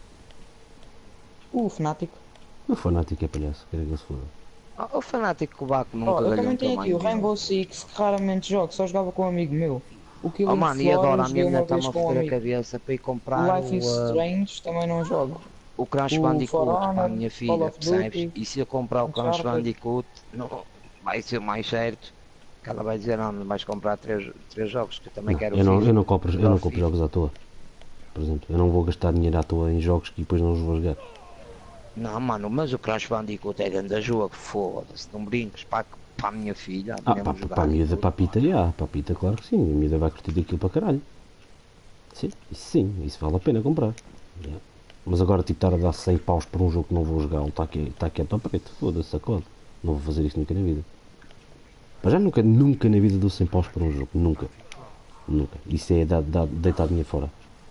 O Fnatic. O fanático é palhaço, quero que ele se foda. Oh, o fanático que o Baco nunca Oh, eu ganhou também um tenho aqui o tamanho. Rainbow Six, que raramente jogo, só jogava com um amigo meu. O Killing Oh mano, e agora a Floor minha joguei mulher uma vez está-me a com um foder a amigo. cabeça para ir O comprar Life is o, uh, Strange também não jogo. o Crash O Bandicoot For para a Honor, minha Call filha, of percebes? Duty, E se eu comprar o Crash Uncharted. Bandicoot, não, vai ser mais certo. Que ela vai dizer, não, não vais comprar três, três jogos, que eu também Não, quero eu, não, FIFA. eu não compro, eu não Quero compro FIFA. jogos à toa. Por exemplo, eu não vou gastar dinheiro à toa em jogos que depois não os vou jogar. Não, mano, mas o Crash Bandicoot é grande jogo, foda-se, não brinques, para, para a minha filha, Ah, mesmo pá, jogar para a miúda, aquilo. para a Pita, já, para a Pita, claro que sim, a miúda vai curtir daquilo para caralho. Sim, isso sim, isso vale a pena comprar. Já. Mas agora, tipo, estar a dar cem paus por um jogo que não vou jogar, está aqui, está quieto ao preto, foda-se, sacode. Não vou fazer isso nunca na vida. Mas já nunca, nunca na vida dou cem paus por um jogo, nunca. Nunca. Isso é dar, dar, deitar dinheiro fora.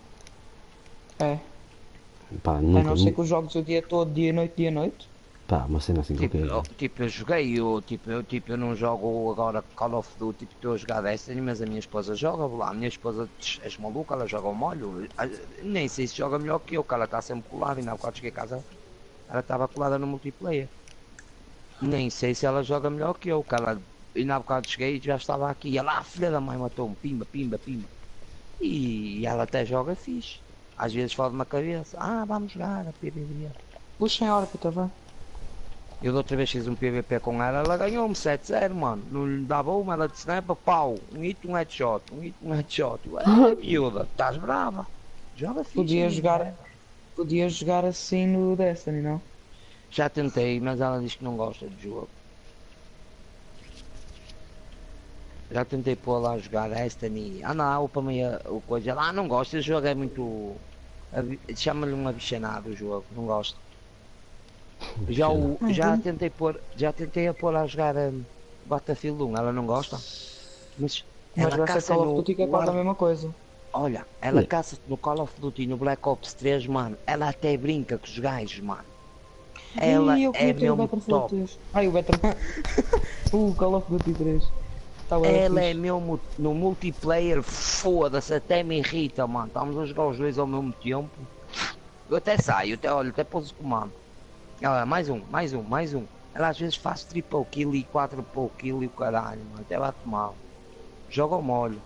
É, Pá, a nunca, não ser nunca. que os jogos o dia todo, dia e noite, dia e noite. Pá, uma cena assim Tipo, qualquer. eu, tipo, eu joguei, eu, tipo, eu, tipo, eu não jogo agora Call of Duty, tipo, estou a jogar Destiny, mas a minha esposa joga, vou lá, a minha esposa, tch, és maluca, ela joga ao molho, Ah, nem sei se joga melhor que eu, que ela está sempre colada, e na bocado cheguei a casa, ela estava colada no multiplayer. Nem sei se ela joga melhor que eu, que ela, e na bocado cheguei e já estava aqui, e ela, ah, filha da mãe, matou-me, pimba, pimba, pimba. E, e ela até joga fixe, às vezes fode-me a cabeça, ah, vamos jogar a P V P. Puxa em órbita, vá. Eu da outra vez fiz um P V P com ela, ela ganhou-me sete zero, mano. Não lhe dava uma, ela disse, não é para pau, um hit, um headshot, um hit, um headshot. Eu, é, miúda, estás brava. Joga fixe. Podia amigo. jogar, podia jogar assim no Destiny, não? Já tentei, mas ela diz que não gosta de jogo. Já tentei pôr lá a jogar Destiny. Ah não, para mim o coisa. Ela ah, não gosta, o jogo é muito. Chama-lhe um abichanado o jogo, não gosto. Já, o, já tentei pôr, já tentei a pôr a jogar um, Battlefield um, ela não gosta. Mas Mas ela vai ser caça Call of no Duty que é quase a War- mesma coisa. Olha, ela É. caça no Call of Duty e no Black Ops três, mano. Ela até brinca com os gajos, mano. Ela Ih, eu é queria ter o mesmo Battlefield top. três. Ai, o Battlefield. o Call of Duty três. Tá bué Ela é fixe. mesmo no multiplayer, foda-se, até me irrita, mano. Estamos a jogar os dois ao mesmo tempo. Eu até saio, até olho, até pôs o comando. Ela, mais um, mais um, mais um. Ela às vezes faz triple kill e quadruple kill e o caralho, mano. Até bate mal. Joga ao molho.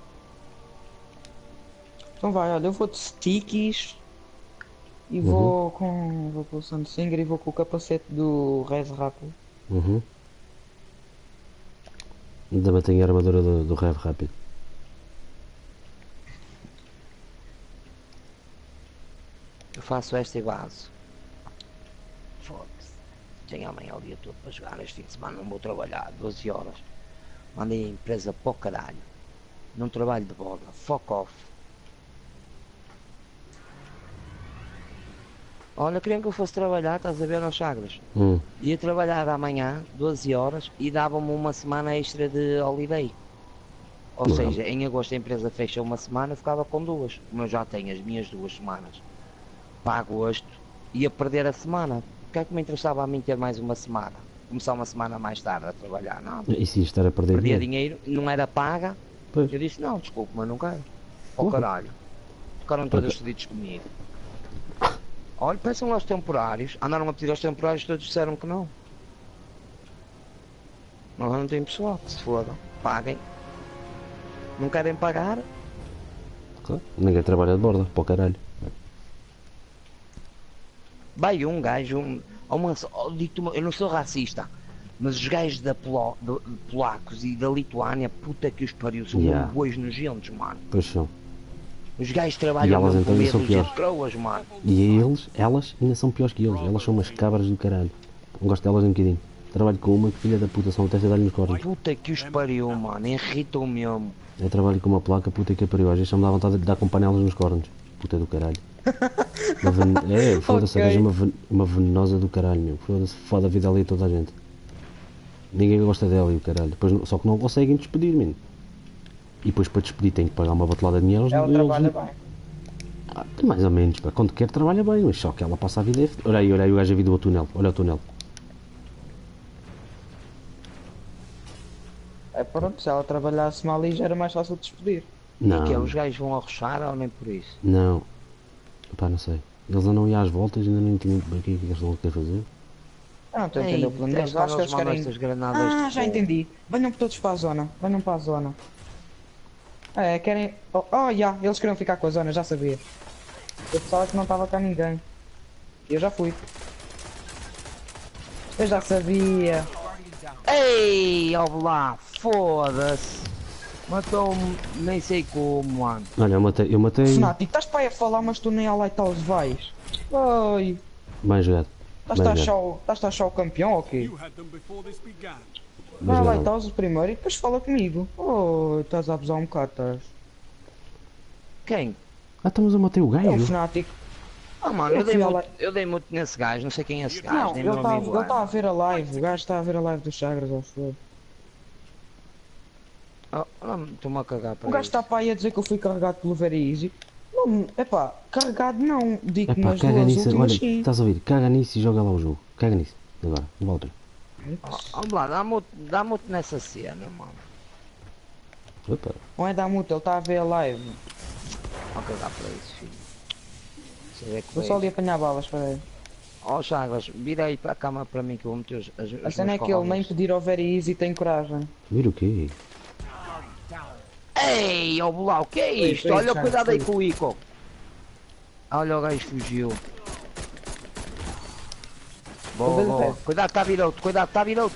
Então vai, olha, eu vou de stickies. E Uhum. vou com. Vou com o Sandsinger e vou com o capacete do Res Rápido. Uhum. Também tenho a armadura do, do Rev rápido. Eu faço esta e vaso. Foda-se. Tenho amanhã o dia todo para jogar. Este fim de semana não vou trabalhar. doze horas. Mandei a empresa para o caralho. Não trabalho de borda. Fuck off. Olha, queriam que eu fosse trabalhar, estás a ver, aos Sagres. Hum. Ia trabalhar amanhã, doze horas, e dava-me uma semana extra de holiday. Ou Não. seja, em agosto a empresa fecha uma semana, eu ficava com duas. Como eu já tenho as minhas duas semanas para agosto, ia perder a semana. O que é que me interessava a mim ter mais uma semana? Começar uma semana mais tarde a trabalhar, não. E se estar a perder Perdia dinheiro? dinheiro, não era paga. Pois. Eu disse, não, desculpe, mas não quero. Ó Porra. caralho. Ficaram todos fodidos comigo. Olha, peçam aos temporários. Andaram a pedir aos temporários, todos disseram que não. Nós não tem pessoal, que se fodam. Paguem. Não querem pagar? Claro. Ninguém trabalha de borda, para o caralho. Vai um gajo, um, uma, oh, digo-te uma- eu não sou racista, mas os gajos da Polo, de, de polacos e da Lituânia, puta que os pariu, são Yeah. yeah. bois nojentos, mano. Pois são. Os gajos E trabalham elas mesmo então com ainda são medo de piores. croas, mano. E eles, elas, ainda são piores que eles. Elas são umas cabras do caralho. Não gosto delas um bocadinho. Trabalho com uma que filha da puta, são até a dar-lhe nos cornos. Puta que os pariu, mano, irritam mesmo. Eu trabalho com uma placa, puta que pariu. Às vezes só me dá vontade de dar com panelas nos cornos. Puta do caralho. Uma ven... É, foda-se, Ok. a gaja é uma, ven... uma venenosa do caralho, meu. Foda-se, foda a vida ali a toda a gente. Ninguém gosta dela e o caralho. Depois, não- só que não conseguem despedir, mano. E depois para despedir tem que pagar uma batelada de dinheiro. Ela eles- trabalha bem. Ah, mais ou menos, pá. Quando quer trabalha bem, mas só que ela passa a vida. é- Olha aí, olha aí o gajo a vida do túnel. Olha o túnel. É pronto, se ela trabalhasse mal ali já era mais fácil de despedir. Não, E que é, os gajos vão arrochar ou nem por isso? não. Pá, não sei. Eles andam aí às voltas, ainda não entendi bem o que é que eles estão a querer fazer. Eu não estou a Ei, entender o plano deles. detesto Eu acho que quando eles eles mandam querem. estas granadas Ah, de já fogo. entendi. Venham todos para a zona. Venham para a zona. É, querem. Oh, oh já, eles queriam ficar com a zona, já sabia. Eu pensava que não estava cá ninguém. E eu já fui. Eu já sabia. Ei, ó lá, foda-se. Matou-me, nem sei como, mano. Olha, eu matei. Eu matei. Fnatic, estás para aí a falar, mas tu nem ao Lighthouse vais. Oi. Bem jogado. Estás-te a achar o- estás-te a achar o campeão ou quê? You had them before this began. Bem Vai ao jogado. Lighthouse primeiro e depois fala comigo. Oh, estás a abusar um bocado, estás. Quem? Ah, estamos a matar o É o gajo. Fnatic. Ah, mano, Eu eu dei, fui muito, ao Li- eu dei muito nesse gajo, não sei quem é esse gajo, Não, nem ele meu está amigo. ele tá a é. ver a live. O gajo está a ver a live dos Chagras, acho eu. Oh, não, estou-me a cagar para O gajo isso. está para aí a dizer que eu fui carregado pelo Very Easy. Não, epá, carregado não. Digo que Epá, nas caga duas nisso. últimas Olha, sim. estás a ouvir? Caga nisso e joga lá o jogo. Caga nisso. Agora, volta. Oh, Vamos lá, dá-me outro- dá-me outro nessa cena, mano. Opa. Não é da multa, ele está a ver a live. Vou cagar para isso, filho. Você vê que Vou só ali vejo. apanhar balas para ele. Ó, Chagas, vira aí para a cama para mim que eu vou meter os, as, A os cena é meus que ele nem cojones. pedir ao Very Easy tem coragem. Vira o quê? Ei, ó Bolau, o que é Foi, isto? foi, Olha, Chagas, cuidado aí foi. com o Ico. Olha, o gajo fugiu. Boa, Ele boa. pede. Cuidado, está a vir outro, cuidado, está a vir outro.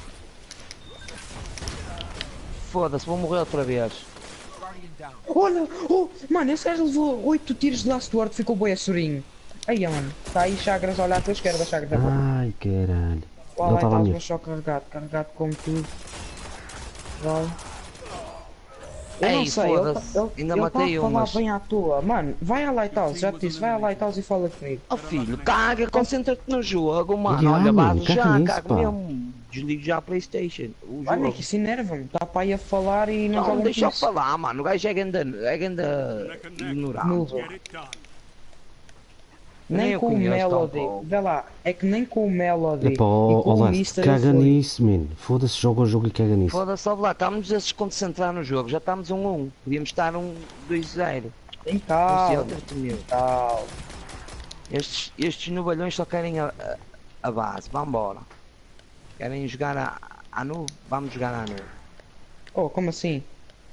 Foda-se, vou morrer outra vez. Olha, oh, mano, esse gajo levou oito tiros de Last Word, ficou boi a sorinho. Aí, mano, está aí Chagras a olhar à tua esquerda, Chagras. É bom. Ai, caralho. O Ele estava a Lighthouse, minha. mas só carregado, carregado como tudo. Vai. Eu não Ei, sei, ele, foda-se. tá- ele, Ainda ele matei tá a um, falar mas- bem à toa. Mano, vai à Lighthouse, já te disse, vai à Lighthouse e fala comigo. Oh filho, caga, concentra-te no jogo, mano. Já, Olha, mano, base caga já, nisso, caga pá. mesmo. Desligo já a Playstation. O Olha jogo. que isso enerva-me, está para aí a falar e não, Não, joga deixa eu isso. falar, mano. O gajo é ganda, é ganda Neck and neck. ignorante. Nulo. Get it done. Nem Nem eu com o conheço Melody, tampouco. vê lá, é que nem com o Melody Epá, e ó, com ó, o Last, Mister caga ele foi. nisso, man. Foda-se, joga o jogo e caga nisso. Foda-se, ó, lá, estamos a se concentrar no jogo. Já estamos um a um. Podíamos estar um dois zero. Tem Não sei, calma, outra meu. calma. Estes, estes nobalhões só querem a, a, a base. Vambora. Querem jogar à, à nuvem? Vamos jogar à nuvem. Oh, como assim?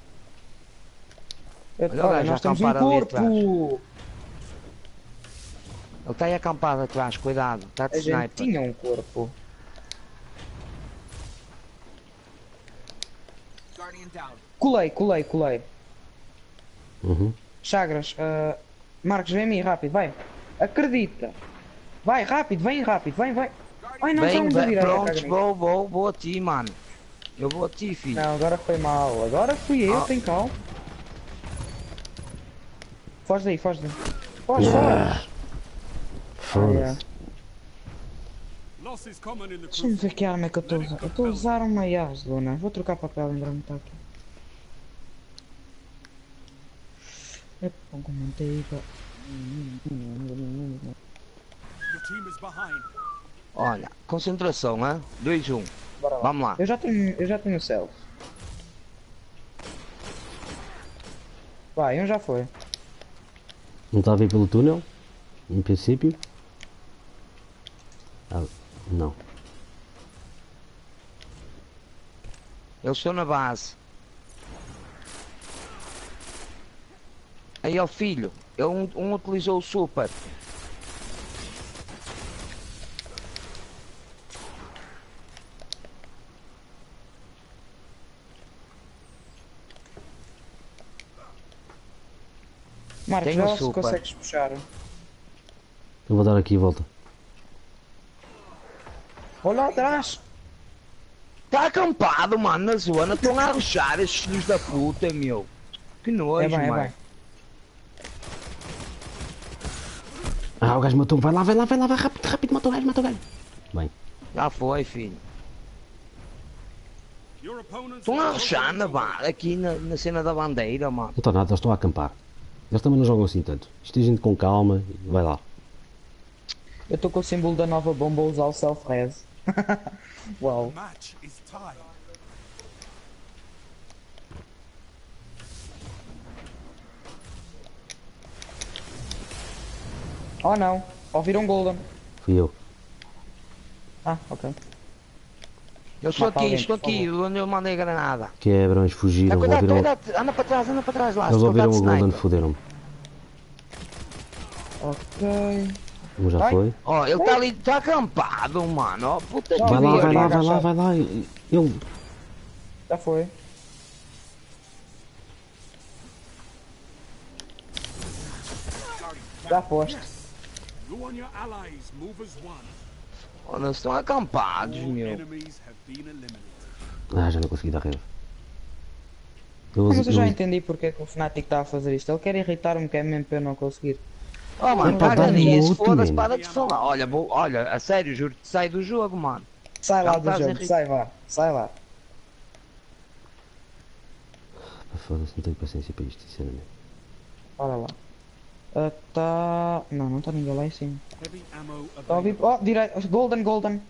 Eu, Olha o olha, gajo nós temos um acampado ali corpo! Ele está aí acampado atrás, cuidado. Está de A gente sniper. tinha um corpo. Colei, colei, colei. Uhum. Chagras, uh, Marcos, vem a mim, rápido, vai. Acredita. Vai, rápido, vem rápido, vem, vai. Ai não, Bem, estamos a bem, virar. prontos, caga nisso. vou, vou, vou a ti, mano. Eu vou a ti, filho. Não, agora foi mal. Agora fui eu, Ah. tem calma. Foge daí, foge daí. Foge, Ah, foge. Foda-se. Losses common in the Deixa-me ver crucible. que arma é que eu estou a usar. Eu estou a usar uma Yas, Luna. Vou trocar papel, lembra-me tá aqui. É pão com manteiga. Your team is behind. Olha, concentração, hein? dois um. Bora lá. Vamos lá. Eu já tenho, eu já tenho self. Vai, um já foi. Não está a vir pelo túnel? Em princípio? Ah, não. Eles estão na base. Aí é o filho. Ele, um, um utilizou o super. Marcos, Tenho vê lá se super. consegues puxar. Eu vou dar aqui a volta. Olha lá atrás. Está acampado, mano, na zona. Estão a arrochar esses filhos da puta, meu. Que nojo, É bem, é mano. bem. Ah, o gajo matou. Vai lá, vai lá, vai lá, vai rápido, rápido, mata o gajo, mata o gajo. Bem, Já foi, filho. Your opponents Estão a are rushar na totally barra, aqui na, na cena da bandeira, mano. Não está nada, eles estão a acampar. Eles também não jogam assim tanto. Isto é gente com calma e vai lá. Eu estou com o símbolo da nova bomba a usar o self-res. Uau. match is tied. Oh não, ouviram Golden. Fui eu. Ah, ok. Eu estou Mata aqui, alguém, estou por aqui, onde eu mandei a granada. Quebrões, Ah, fugiram. cuidado, Ouviram, cuidado, anda para trás, anda para trás lá. eles se ouviram trocar o de Golden, sniper. fuderam-me. Ok. Um já Vai. foi. Ó, ele está ali, está acampado, mano. Ó, puta que Vai Vai lá, vi, vai lá, apaga vai a lá, chave. vai lá. Ele. Já foi. Já foste. You and your allies move as one. Olha, eles estão acampados, All meu. enemies have been eliminated. Ah, já não consegui dar rave. Eu, Mas eu já eu- entendi porque é que o Fnatic está a fazer isto. Ele quer irritar-me, que é mesmo para eu não conseguir. Oh, mano, Pá, caga dá-lhe nisso, outro, foda-se, mano. para de falar. Olha, vou, olha, a sério, juro que sai do jogo, mano. Sai Já lá me do estás a jogo, irritar. sai lá, sai lá. Ah, foda-se, não tenho paciência para isto, sinceramente. Bora lá. Ah, tá... Não, não está ninguém lá em cima. Heavy ammo Está a ouvir... available. Oh, direito. Golden, Golden.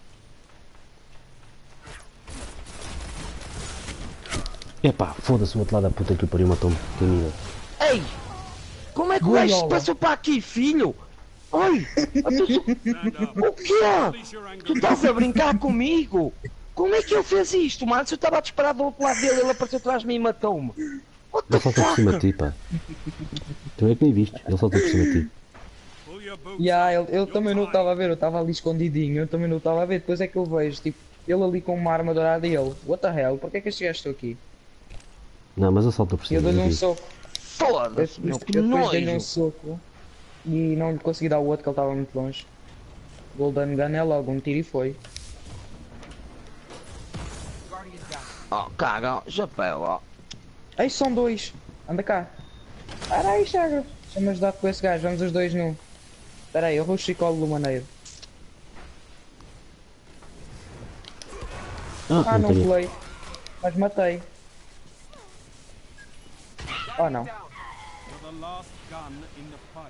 Epá, foda-se o outro lado da puta que o pariu matou-me. Que mira. Ei! Como é que o gajo se Goiola. passou para aqui, filho? Oi! Stand up. O quê? Release your anger. Tu estás a brincar comigo? Como é que ele fez isto, mano? Se eu estava a disparar do outro lado dele, ele apareceu atrás de mim e matou-me. What the Ele saltou por cima de fuck? ti, pá. Tu é que nem viste. Ele saltou por cima de ti. Pull your boots Yeah, up. ele, ele You're também não tied. estava a ver, eu estava ali escondidinho, eu também não estava a ver. Depois é que eu vejo, tipo, ele ali com uma arma dourada e ele, what the hell, porquê é que este gajo estou aqui? Não, mas ele saltou por E eu cima. dou-lhe eu um vi. soco, eu, Foda-se, meu, eu que depois dei-lhe um nojo. soco e não lhe consegui dar o outro que ele estava muito longe. Golden Gun é logo, um tiro e foi. Oh, caga, chapéu, ó. Ei, são dois, anda cá. Para aí, Chaga. Deixa-me ajudar com esse gajo, vamos os dois num. Espera aí, eu vou chicolo do maneiro. Ah, Ah, não não tenho. pulei, mas matei. Oh não. You're the last gun in the fight.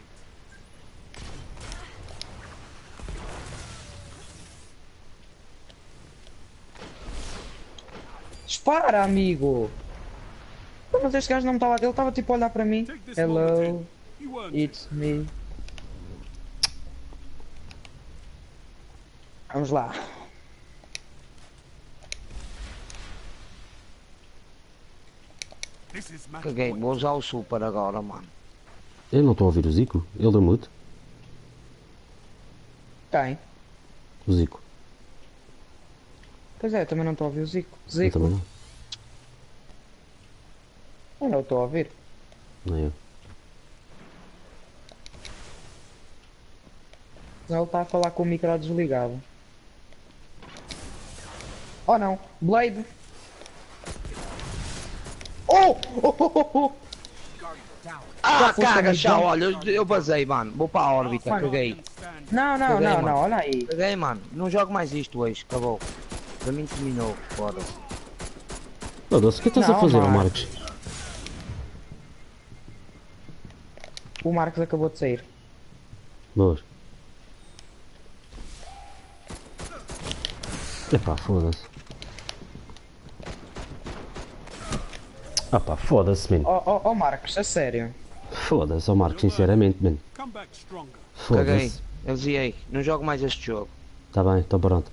Dispara, amigo! Mas este gajo não me estava. Ele estava tipo a olhar para mim. Take this moment Hello, in. You earned it. it's me. Vamos lá. This is match Caguei, point. vou usar o super agora, mano. Eu não estou a ouvir o Zico. Ele deu mute. Quem? O Zico. Pois é, eu também não estou a ouvir o Zico. Eu Zico, também não. eu não estou a ouvir. Nem eu. Ele está a falar com o micro desligado. Oh não! Blade! Oh! Oh, oh, oh, oh. Ah, foste caga, amigo tchau, dele. olha, eu, eu basei, mano. Vou para a órbita, Mano. caguei. Stand. Não, não, Caguei, não, mano. não, olha aí. Caguei, mano. Não jogo mais isto hoje, acabou. Para mim terminou, foda-se. Foda-se, o que estás a Não, fazer, ó Marcos. Marcos? O Marcos acabou de sair. Boas. Epá, foda-se. Ah pá, foda-se, man. Oh, oh, oh Marcos, a sério. Foda-se, ó Marcos, sinceramente, man. Come back stronger. Caguei, Foda-se. eu ziei. Não jogo mais este jogo. Tá bem, estou pronto.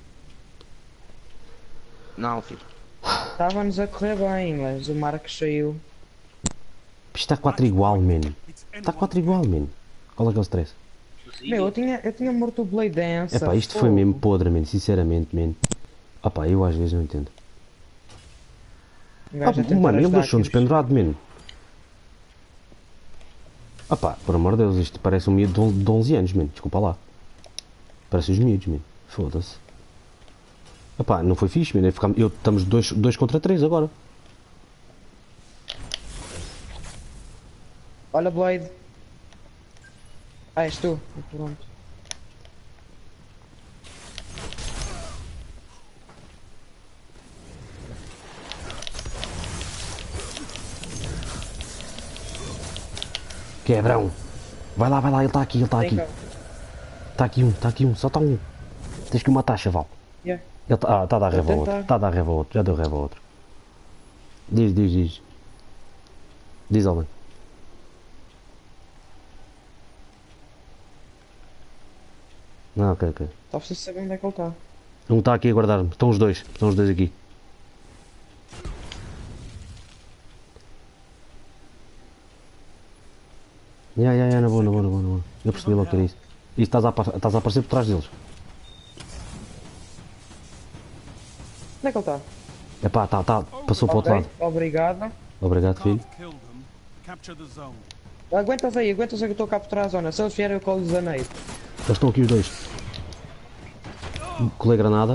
Não, filho. Estava-nos a correr bem, mas o Marcos saiu. Isto está quatro igual, man. It's Está quatro igual, man. Qual é que é o stress? Meu, eu tinha, eu tinha morto o Blade Dance. Epá, isto foi mesmo podre, man. Sinceramente, man. Ah pá, eu às vezes não entendo. Um Ah, gajo a tentar mano, ele ajudar deixou-nos aqui os- pendurado, man. Ah pá, por amor de Deus, isto parece um miúdo de on- de onze anos, man. Desculpa lá. Parece os miúdos, man. Foda-se. Ah pá, não foi fixe, man. Ficamos- Eu, estamos dois, dois contra três agora. Olha, Blade. Ah, és tu. Pronto. Quebrão. Vai lá, vai lá, ele está aqui, ele está aqui. Tem cá. Está aqui um, está aqui um, só está um. Tens que o matar, chaval. Yeah. Ele tá, ah, está a dar Vou reva ao outro. tentar. Está a dar reva ao outro, já deu reva ao outro. Diz, diz, diz. Diz, Alban. Não, ok, ok. Só preciso saber onde é que ele está. Um está aqui a guardar-me. Estão os dois. Estão os dois aqui. Ya, ya, ya, na boa, na boa, na boa, na boa. Eu percebi logo que era isso. E estás a, apa- estás a aparecer por trás deles. Onde é que ele está? Epá, tá, tá. Passou para o outro Ok, lado. obrigado. Obrigado, filho. Can't kill them. Capture the zone. Aguentas aí, aguentas aí que eu estou cá por trás da zona. Se eles vierem eu colo-lhes a meio. Eles estão aqui os dois. Colei granada.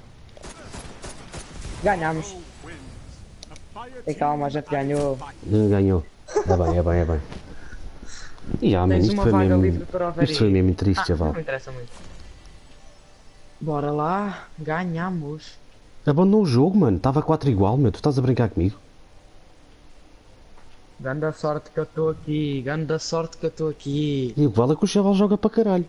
Ganhamos. Wins. A fire Tem calma, a gente ganhou. Eh, Ganhou. É bem, é bem, é bem. E ah, mano, Tens isto uma foi vaga mesmo. livre para o Isto foi mesmo triste, Ah, chaval. não interessa muito. Bora lá, ganhamos. Abandonou o jogo, mano. Estava quatro igual, meu. Tu estás a brincar comigo? Ganda sorte que eu estou aqui, ganda sorte que eu estou aqui. E o que vale é que o chaval joga para caralho.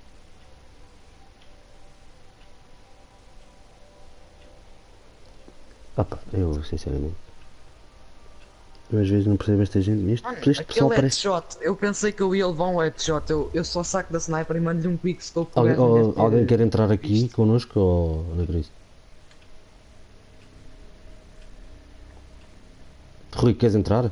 Opa, eu sinceramente. Eu às vezes não percebo esta gente. Este, Mano, este pessoal aquele parece. headshot, eu pensei que eu ia levar um headshot, eu, eu só saco da sniper e mando-lhe um quick scope pro Alguém, gajo não ou- deve ter alguém quer entrar aqui visto. connosco ou não é por isso? Rui, queres entrar?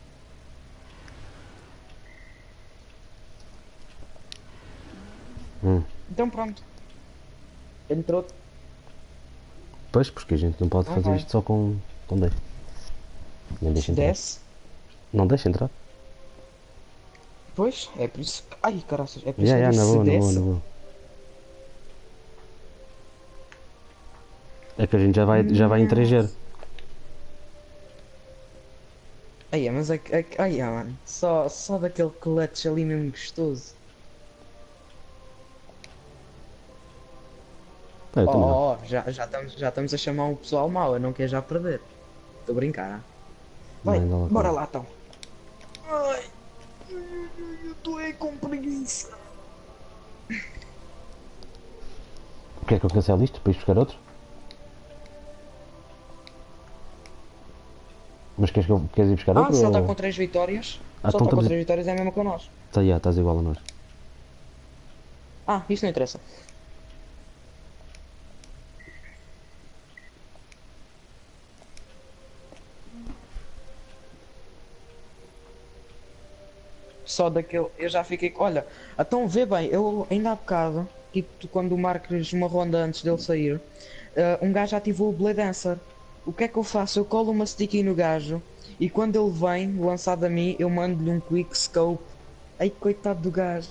Hum. Então pronto. Entrou. Pois, porque a gente não pode Não fazer vai. isto só com, com dez. Nem deixa Se entrar. desce. Não deixa entrar? Pois, é por isso. Ai caraças, é por isso Já, que já, eu na disse boa, se na boa, desce. na boa. É que a gente já vai, já vai em três zero. Ai, mas é que. É, que- ai, ah, mano. Só, só daquele clutch ali mesmo gostoso. Ah, eu Oh, também não. oh, oh, já, já, estamos, já estamos a chamar um pessoal mau, eu não quero já perder. Estou a brincar. ah. Vai, Vai, dá lá, bora cara. lá então. Ai, eu estou aí com preguiça. Quer que eu cancele isto para ir buscar outro? Mas queres, que eu, queres ir buscar Ah, outro? se ele está ou- com três vitórias. Ah, Se então ele está com estamos- três vitórias é a mesma que nós. Tá, já, estás igual a nós. Ah, isso não interessa. Só daquele. Eu já fiquei. com- Olha, então vê bem, eu ainda há bocado, tipo, tu quando marcas uma ronda antes dele sair, eh, um gajo ativou o Blade Dancer. O que é que eu faço? Eu colo uma sticky no gajo e quando ele vem, lançado a mim, eu mando-lhe um quick scope. Ai, coitado do gajo.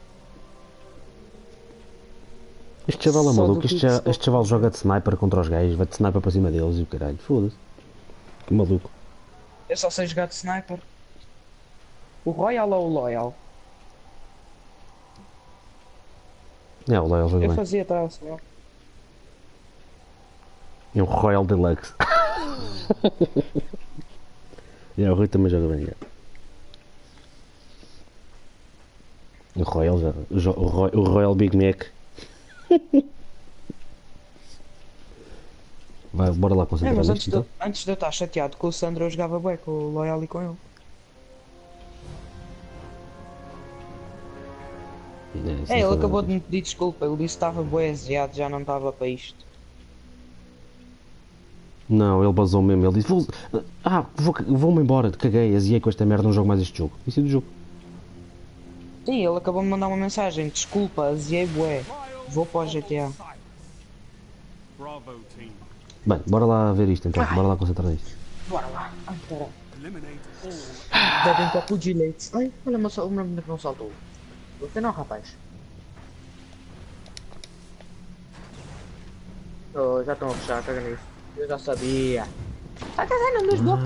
Este chaval é Só maluco, do este, Quick cha- Scope. este chaval joga de sniper contra os gajos, vai de sniper para cima deles e o caralho, foda-se. Que maluco. Eu só sei jogar de sniper. O Royal ou o Loyal? É, o Loyal joga Eu bem. fazia tal, só. É um Royal Deluxe. É, o Rui também joga bem. É. O Royal já. O, jo- o, Roy- o Royal Big Mac. Vai, bora lá É, concentrar mas nisto antes de, então. eu- antes de eu estar chateado com o Sandro, eu jogava bem com o Loyal e com ele. É, isso É, não ele foi acabou nada. de me pedir desculpa. Ele disse que estava bué aziado, já não estava para isto. Não, ele basou mesmo. Ele disse: vou, Ah, vou- vou-me embora, caguei, aziei com esta merda, não jogo mais este jogo. Isso é do jogo. Sim, ele acabou de mandar uma mensagem. Desculpa, aziei bué. Vou para o G T A. Bravo team. Bem, bora lá ver isto então, bora lá concentrar nisto. Bora lá. Ai, caralho. Eliminate all. Bebe um copo de leite. Ai, olha, mas o meu menino não saltou. Você não, rapaz. Oh, já estão a fechar, caga nisso. Eu já sabia. Tá cagando nos blocos.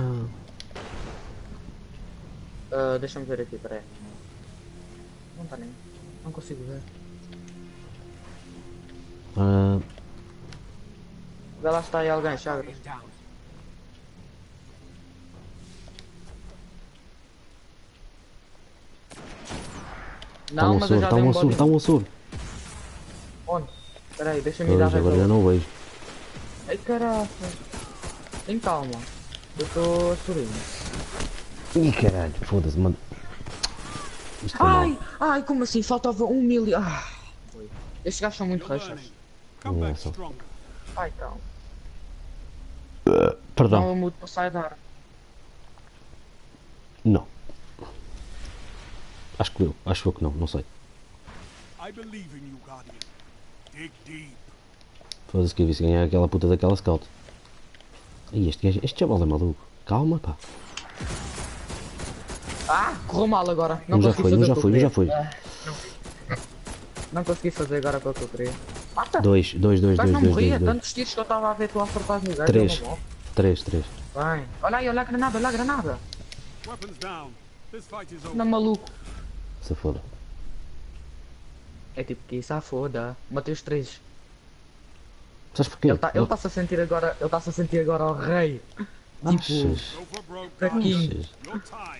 Ah, Ah, deixa-me ver aqui, peraí. Não está nem. Não consigo ver. ah, Vê lá se está aí alguém, Chagas. Está Não, um mas eu Açor, já está dei um um Açor, body. está um Açor. Onde? Espera aí, deixa-me dar Pois, agora já recolha. não o vejo. Ai caraca. Tem calma. Eu estou a sorrir. Ih, caralho, foda-se, mano. Isto foi Ai, mal. ai, como assim? Faltava um milhão. Ah, foi. Estes gajos são muito You're rachas. learning. Come back Nossa. stronger. Ai, calma. Perdão. Não, eu mudo para sair da arma. Não. Acho que eu, acho eu que não, não sei. I believe in you, Guardian. Dig deep. Foda-se que eu vi se ganhar aquela puta daquela scout. Ih, este gajo, este chaval é maluco. Calma, pá. Ah, correu mal agora. Não Um já consegui foi, um fazer já o que eu foi, um já queria. foi. Ah, não. Não consegui fazer agora o que eu queria. Mata! Dois, dois, dois, Mas dois, não dois, morria, dois, dois. tantos tiros que eu estava a ver tu a acertar no gajo. Três. eu não morro. Três, três. Bem. Olha aí, olha a granada, olha a granada. Weapons down. This fight is over. Não maluco. Se foda. É tipo que isso, ah foda. Matei os três. Sabes porquê? Ele tá- ele está-se a sentir agora, ele está-se a sentir agora o rei. Tipo, Achas? Go for broke, fraquinho. Guardian. Achas? Your time.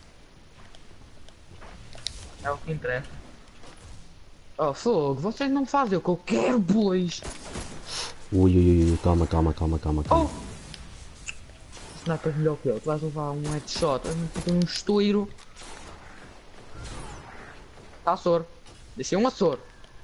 É o que interessa. Oh, fogo, vocês não fazem o que eu quero, boys. Ui, ui, ui, ui, calma, calma, calma, calma, calma. Oh! Sniper melhor que eu, tu vais levar um headshot, tipo um estouro. Tá Açor. Deixei um Açor.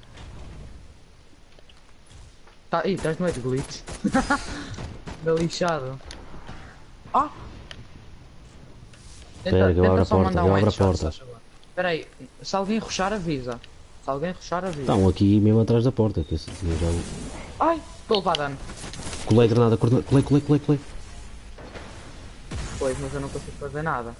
Tá, ih, estás no meio de glitch. Da lixado. Ah! Espera que eu abro a só porta, mandar eu um abro a headshot, porta. se faz favor. Espera aí, se alguém rushar avisa. Se alguém rushar avisa. Estão aqui mesmo atrás da porta. Que eu, eu já Ai, estou a levar dano. colei granada, colei, colei, colei, colei, colei. Pois, mas eu não consigo fazer nada.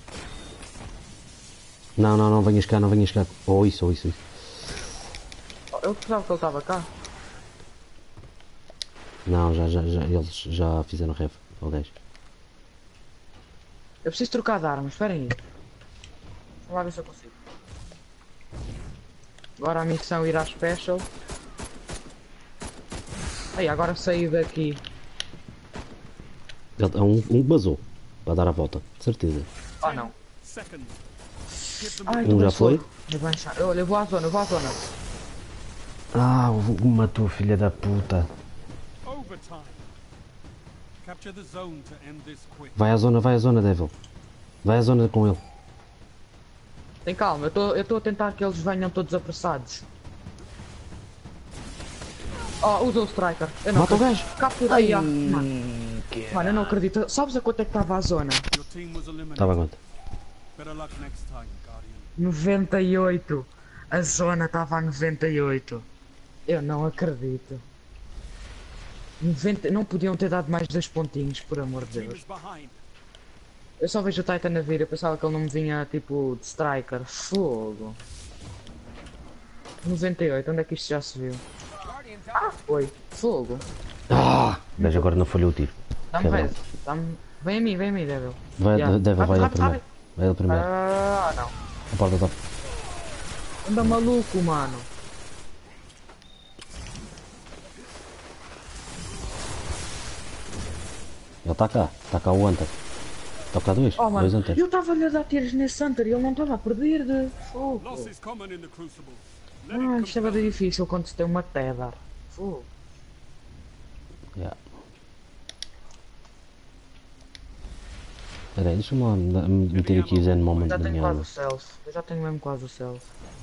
Não, não, não venhas cá, não venhas cá. Ou isso, ou isso, isso. Oh, eu pensava que ele estava cá. Não, já, já, já, eles já fizeram ref ao gajo. Eu preciso trocar de armas, esperem aí. Vamos lá ver se eu consigo. Agora a missão ir à special. Aí, agora saí daqui. Ele- Um, um basou para dar a volta, de certeza. Oh não. Second. Give them Ai, Um já foi? Eu vou, enchar. Olha, eu vou à zona, eu vou à zona. Ah, uma tua filha da puta. overtime. Capture the zone to end this quick. Vai à zona, vai à zona, Devil. Vai à zona com ele. Tem calma, eu estou a tentar que eles venham todos apressados. Oh, usa o striker. Eu não Mata o acredito. gajo. Captura aí, ó. Mano. Mano, eu não acredito. Sabes a quanto é que estava a zona? Your team was eliminated. Estava a quanto? Better luck next time, Guardian. noventa e oito. A zona estava a noventa e oito. Eu não acredito. noventa... Não podiam ter dado mais dois pontinhos, por amor de Team Deus. is behind. Eu só vejo o Titan a vir, eu pensava que ele não me vinha tipo de striker. Fogo. noventa e oito, onde é que isto já se viu? Ah, foi. Fogo. Ah! O gajo agora não falhou o tiro. Dá-me Cabrão. res. Dá-me... Vem a mim, vem a mim, Devil. Vai, Yeah. Devil, vai Rápido, ele rápido, primeiro. rápido. Vai ele primeiro. Ah, não. A porta está. Anda maluco, mano. Ele está cá. Está cá o Hunter. Está cá dois. Oh, Dois mano, Hunters. eu estava-lhe a dar tiros nesse Hunter e ele não estava a perder de fogo. Loss is common in the Crucible. Let it Ah, isto é compel bem difícil quando se tem uma Tether. Fogo. Yeah. Espera aí, deixa-me lá me- me meter aqui Zen Moment Já na tenho minha quase arma. o self. Eu já tenho mesmo quase o self.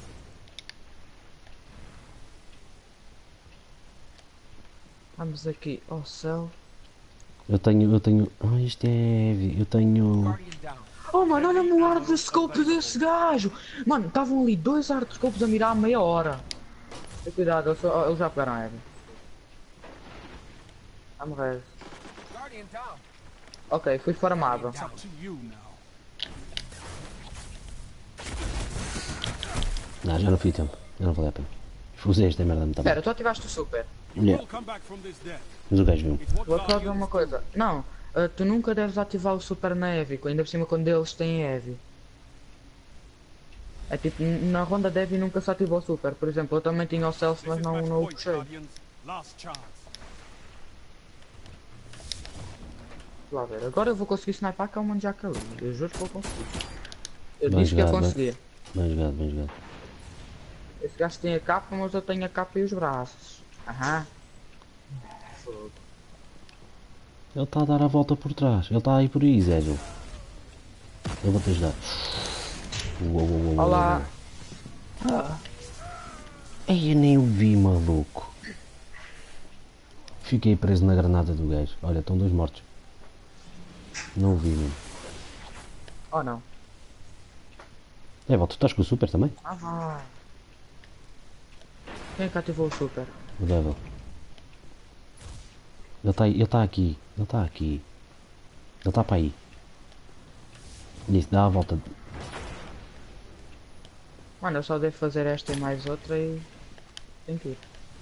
Vamos aqui ao self. Eu tenho, eu tenho. Ah, isto é heavy. Eu tenho. Oh mano, olha-me o hard scope desse gajo! Mano, estavam ali dois hard scopes a mirar a meia hora. Tem cuidado, eles, só- eles já pegaram a heavy. Vamos res. Ok, fui farmado. It's up to you now. Não, já não fui tempo. Já não valeu a pena. Usei esta merda muito Espera, bem. tu ativaste o super. Yeah. We'll come back from this death. Mas o gajo viu. It's what Vou só dizer Guardians uma coisa. Não, ah, tu nunca deves ativar o super na heavy, ainda por cima quando eles têm heavy. É tipo, n- na ronda de heavy nunca se ativou o super. Por exemplo, eu também tinha o self, This mas is não, match não o point, puxei. Guardians. Last chance. Lá ver, agora eu vou conseguir sniper cá, o mano já caiu. Eu juro que vou conseguir. Eu Bem disse que eu jogado, bem. conseguia. Bem jogado, bem jogado. Esse gajo tem a capa, mas eu tenho a capa e os braços. Aham. Fogo. Ele está a dar a volta por trás. Ele está aí por aí, Zé. Eu vou-te ajudar. Uou, uou, uou, uou, Olá. uou. Ei, eu nem o vi, maluco. Fiquei preso na granada do gajo. Olha, estão dois mortos. Não o vi, mano. Oh não. É, volta, tu estás com o super também? Ah vai. Quem é que ativou o super? O Devil. Ele está ele tá aqui. Ele está aqui. Ele está para aí. Isso, dá a volta. Mano, eu só devo fazer esta e mais outra e... Tem que ir.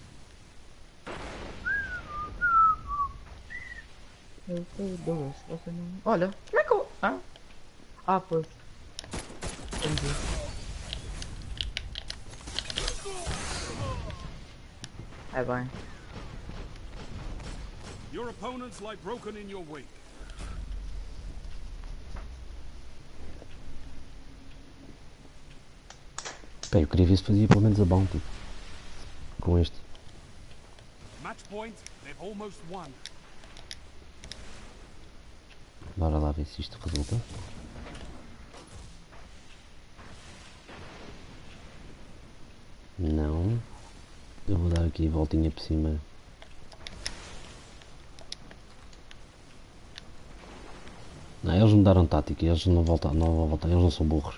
Eu tenho duas, você não... Olha, como é que eu... Ah, ah pois. Entendi. É bem. Your opponents lie broken in your wake. Bem, eu queria ver se fazia pelo menos a bounty. Com este. Match point, they've almost won. Bora lá ver se isto resulta. Não. Eu vou dar aqui a voltinha por cima. Não, eles mudaram tática, eles não voltam, não vão voltar, eles não são burros.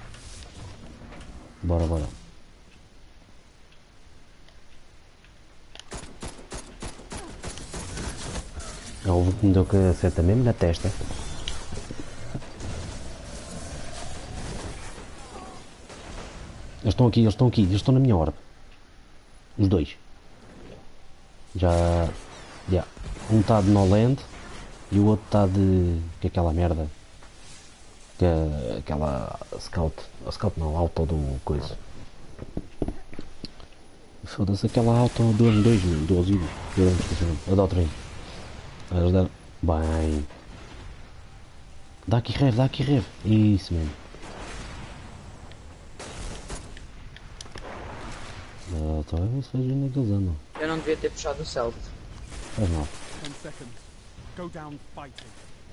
Bora, bora. Ah, houve que me deu que acerta mesmo na testa. Eles estão aqui, eles estão aqui, eles estão na minha orbe. Os dois. Já. Já. Um está de no land e o outro está de. Que é aquela merda. Que é aquela. Scout. Scout não, auto do coisa. Foda-se aquela auto do M dois, do Osiris. A da trem. Eles deram. Bem. Dá aqui rev, dá aqui rev. Isso mesmo. Estou a ver se vejo onde é que eles andam. Eu não devia ter puxado o Celt. Faz mal. Ten seconds. Go down fighting.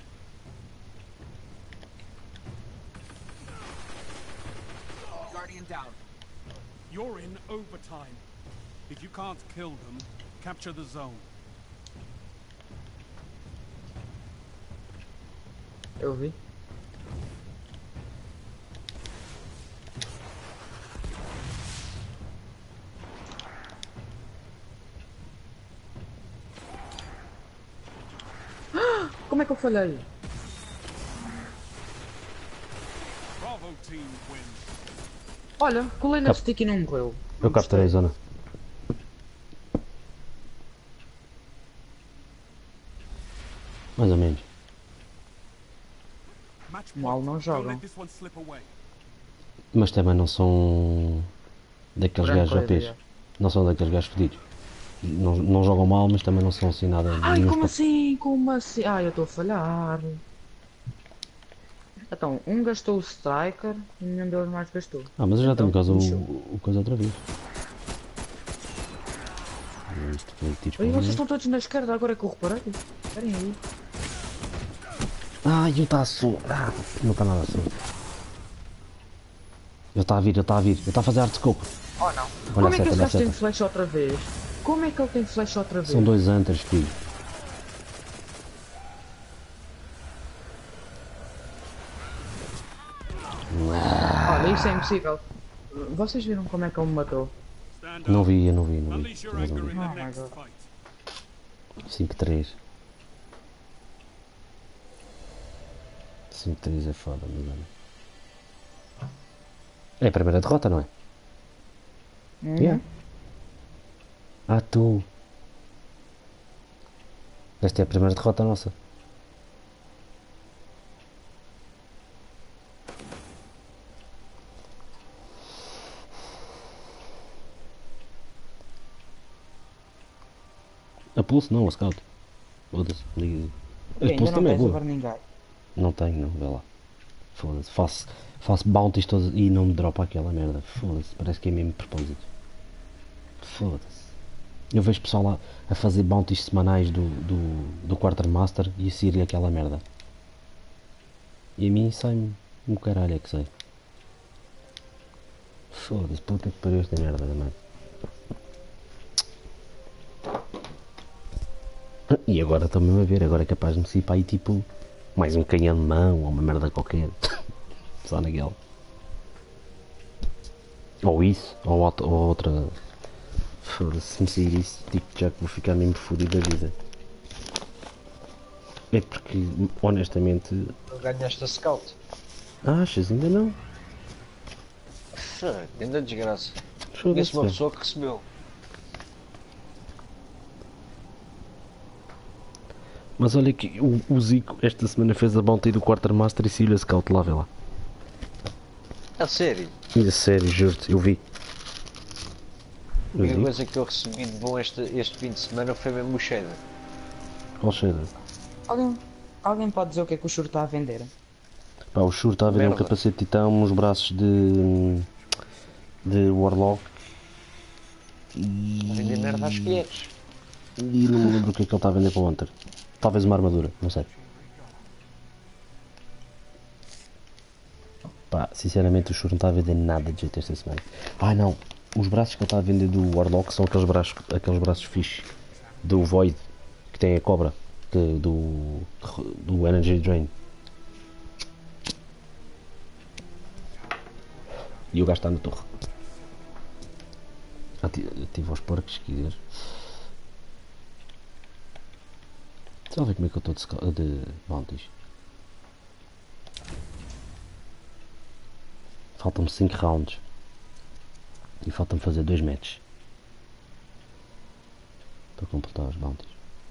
Guardian down. You're in overtime. If you can't kill them, capture the zone. Eu vi. Como é que eu falhei? Bravo team wins. Olha, colei na Cap- stick e não morreu. Eu Não capturei a gostei. zona. Mais ou menos. Match Mal point. não Don't jogam. let this one slip away. Mas também não são daqueles Grande gajos coisa, O Ps. já. Não são daqueles gajos fedidos. Não, não jogam mal, mas também não são assim nada. Ai, nenhuns como pa- assim? Como assim? Ai, eu estou a falhar. Então, um gastou o Striker e nenhum deles mais gastou. Ah, mas eu já tenho Então, caso lixo. o, o coisa outra vez. Isto foi tiros para Ai, o vocês meio. estão todos na esquerda, agora é que eu reparei. Esperem aí. Ai, ele está a só. Ah, não está nada a só. Ele está a vir, ele está a vir. Ele está a fazer art scope. Oh não. Olha Como a é que seta, esse olha a gajo tem seta. flash outra vez? Como é que ele tem flash outra vez? São dois hunters, filho. Olha, isso é impossível. Vocês viram como é que ele me matou? Stand Não up. vi, eu não vi, não vi. Unleash your Mas não anger vi. in the Oh my next God. fight. cinco três. cinco três é foda, mas olha. É a primeira derrota, não é? Uhum. Yeah. Ah, tu. Esta é a primeira derrota nossa. A Pulse não, a Scout. Foda-se, liga. A Ok, Pulse ainda não também é tens o boa. Burning Guy. Não tenho, não, vê lá. Foda-se, faço, faço bounties todos e não me dropa aquela merda. Foda-se, parece que é mesmo propósito. Foda-se. Eu vejo pessoal lá a fazer bounties semanais do, do, do Quartermaster e a sair aquela merda. E a mim sai-me um caralho é que sei. Foda-se, puta que pariu esta merda também. E agora estou-me a ver, agora é capaz de me sair para aí tipo mais um canhão de mão ou uma merda qualquer. Só naquela. Ou isso, ou outra. Ou outra... Foda-se, se me sair isso, digo já que vou ficar mesmo fodido da vida. É porque, honestamente. Não ganhaste a scout. Achas? Ainda não? Ah, ainda desgraça. Foda-se, Conheço uma velho. pessoa que recebeu. Mas olha que o, o Zico esta semana fez a bounty do Quartermaster e saiu a scout lá, vê lá. A sério. E a sério, juro-te, eu vi. A Eu única vi. coisa que eu recebi de bom este, este fim de semana foi mesmo o shader. Qual cheira? Alguém, alguém pode dizer o que é que o Shur está a vender? Pá, o Shur está a vender um Merda. capacete de titã, uns braços de. de Warlock. A vender merda às colheres. E não me lembro o que é que ele está a vender para o Hunter. Talvez uma armadura, não sei. Pá, sinceramente o Shur não está a vender nada de jeito esta semana. Ah não, os braços que ele está a vender do Warlock são aqueles braços, aqueles braços fixe do Void, que tem a cobra, que, do, do Energy Drain. E o gajo está na torre. Ativa os porcos, se quiseres. Deixa eu ver como é que eu estou de, sco- de bounties. Faltam-me cinco rounds. E falta-me fazer dois matches. Para completar os bounties.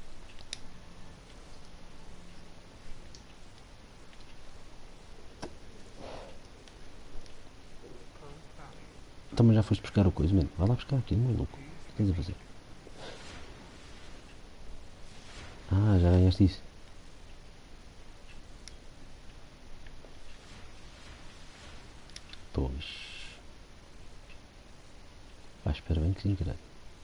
Também já foste buscar o coisa, mano. Vai lá buscar aqui, maluco. O que estás a fazer? Ah, já ganhaste isso. Pois. Ah, espera bem que sim, caralho.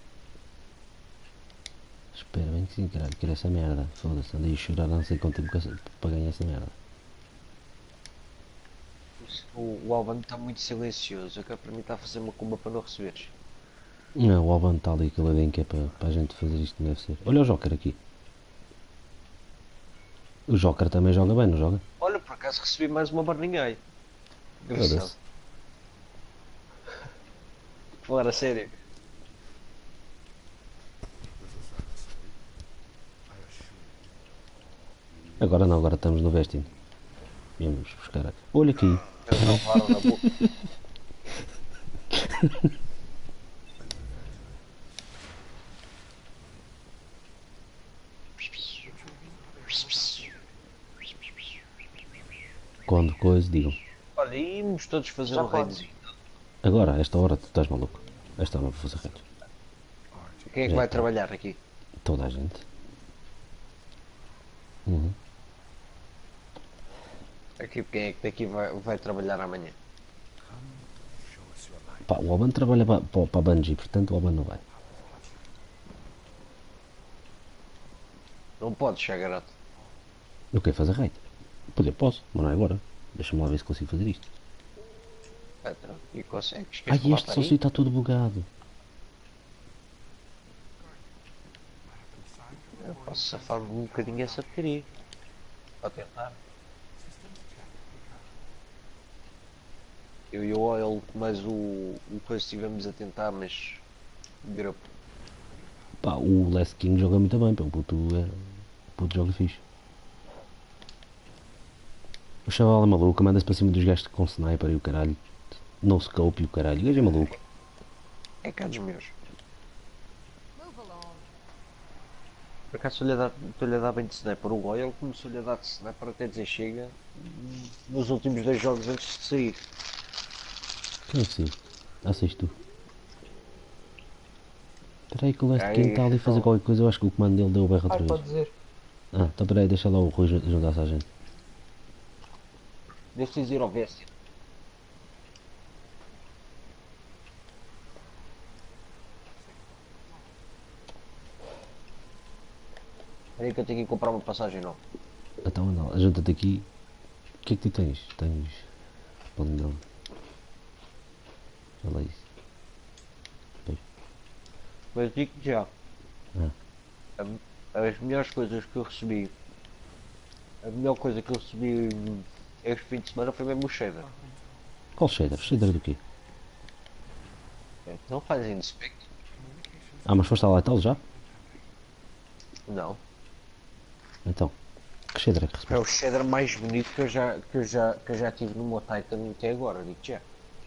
Espera bem que sim, caralho. Quero essa merda. Foda-se, andei a chorar não sei quanto tempo que- para ganhar essa merda. O, o Albano está muito silencioso. Eu quero para mim está a fazer uma cumba para não receberes. Não, o Alban está ali, aquele bem que é para, para a gente fazer isto como deve ser. Olha o Joker aqui. O Joker também joga bem, não joga? Olha, por acaso recebi mais uma barrinha aí. Engraçado. Foda-se. Falar a sério. Agora não, agora estamos no Vestin. Vamos buscar. Olha aqui. Eu não falo na boca. Quando coisa, digam. Olha, íamos todos fazer Já um podes. raidzinho. Agora, a esta hora, tu estás maluco. A esta hora não vou fazer retos. Quem é que Já vai está. trabalhar aqui? Toda a gente. Uhum. Aqui quem é que daqui vai, vai trabalhar amanhã? Pá, o Alban trabalha para, para, para a Bungie, portanto o Alban não vai. Não pode, Chagarato. Eu quero fazer raid. Poder posso, mas não é agora. Deixa-me lá ver se consigo fazer isto. Então, e consegues? Ai, Queres falar este para sócio aí? está todo bugado. Eu posso safar-me um bocadinho essa porcaria. Para tentar. Eu e o Oil, mais o, o coisa estivemos a tentar, mas virou. Pá, o Last King joga muito bem, pá, o puto, é, o puto joga fixe. O chaval é maluco, manda-se para cima dos gajos com sniper e o caralho. No scope e o caralho, o gajo é maluco. É cá dos meus. Move along. Por acaso estou-lhe a dar, estou-lhe a dar bem de sniper. O Oil começou-lhe a dar de sniper até dizer chega nos últimos dois jogos antes de sair. Quem é assim? Ah, seis tu. Espera aí que o Last Aí, King está ali a fazer então. qualquer coisa, eu acho que o comando dele deu o berro outra Ah, vez. pode dizer. Ah, então espera aí, deixa lá o Rui jun- juntar-se à gente. Deixa-te ir ao Vestia. Espera aí que eu tenho que ir comprar uma passagem nova. Então anda lá, junta-te aqui. O que é que tu tens? Tens. Palindrome. Olha lá isso. Mas digo já. Ah. A- As melhores coisas que eu recebi. A melhor coisa que eu recebi este fim de semana foi mesmo o cheddar. Qual shader? Shader do quê? Não fazem inspect? Ah, mas foste à Lightal já? Não. Então. Que shader é que É recebeste? o cheddar mais bonito que eu já, que eu já, que eu já tive no meu Titan até agora, digo já.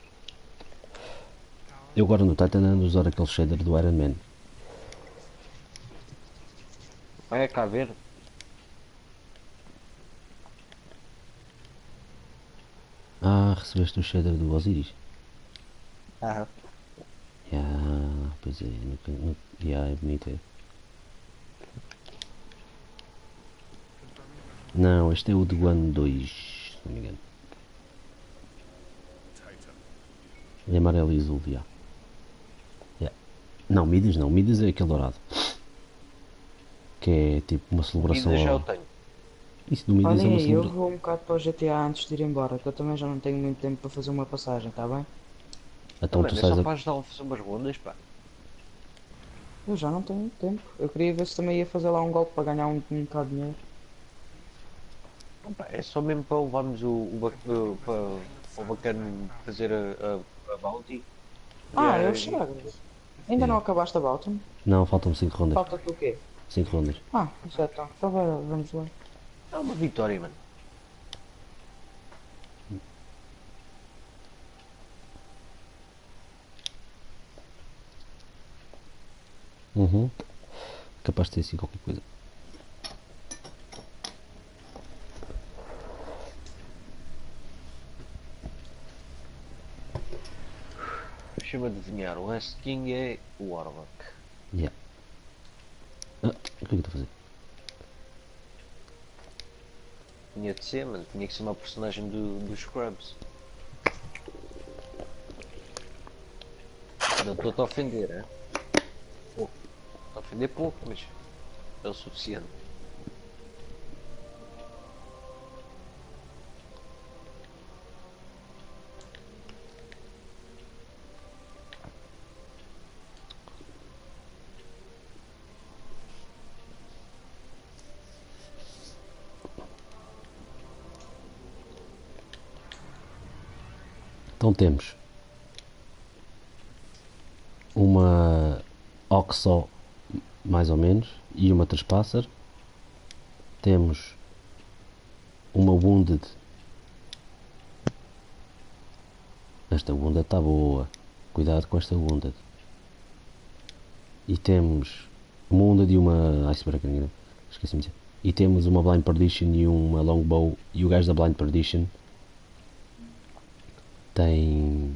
Eu agora no Titan ando a usar aquele shader do Iron Man. Vai cá ver. Ah, recebeste o shader do Osiris. Ah, Yeah, pois é, nunca, nunca, yeah, é bonito. É. Não, este é o do ano dois, se não me engano. É amarelo e azul, já. Yeah. Não, Midas não, Midas é aquele dourado. Que é tipo uma celebração ainda já o ao... tenho. Isso do Midas é Olhem uma aí, eu celebração. vou um bocado para o G T A antes de ir embora, que eu também já não tenho muito tempo para fazer uma passagem, tá bem? Então tu Mano, é sais só a... para ajudar a fazer umas rondas, pá. Eu já não tenho tempo. Eu queria ver se também ia fazer lá um golpe para ganhar um, um bocado de dinheiro. Não, pá, é só mesmo para levarmos o, o, ba- o- para o bacana fazer a, a, a bounty. Ah, E, eu eh, chego. Ainda não acabaste a Baltimore? Não, faltam cinco rondas. Falta-te o quê? cinco rondas. Ah, já está. Então vai, vamos lá. É uma vitória, mano. Uhum. Capaz de ter sido qualquer coisa. Deixa-me adivinhar, o Last King é o Warlock. Yeah. Ah, o que é que eu estou a fazer? Tinha de ser, mano. Tinha que ser uma personagem do, dos Scrubs. Não estou-te a ofender, é? Pouco. Estou a ofender pouco, mas é o suficiente. Então temos uma Oxo, mais ou menos, e uma Trespasser. Temos uma Wounded. Esta Wounded está boa. Cuidado com esta Wounded. E temos uma Wounded e uma Icebreaker. Esqueci-me de dizer. E temos uma Blind Perdition e uma Longbow. E o gajo da Blind Perdition tem...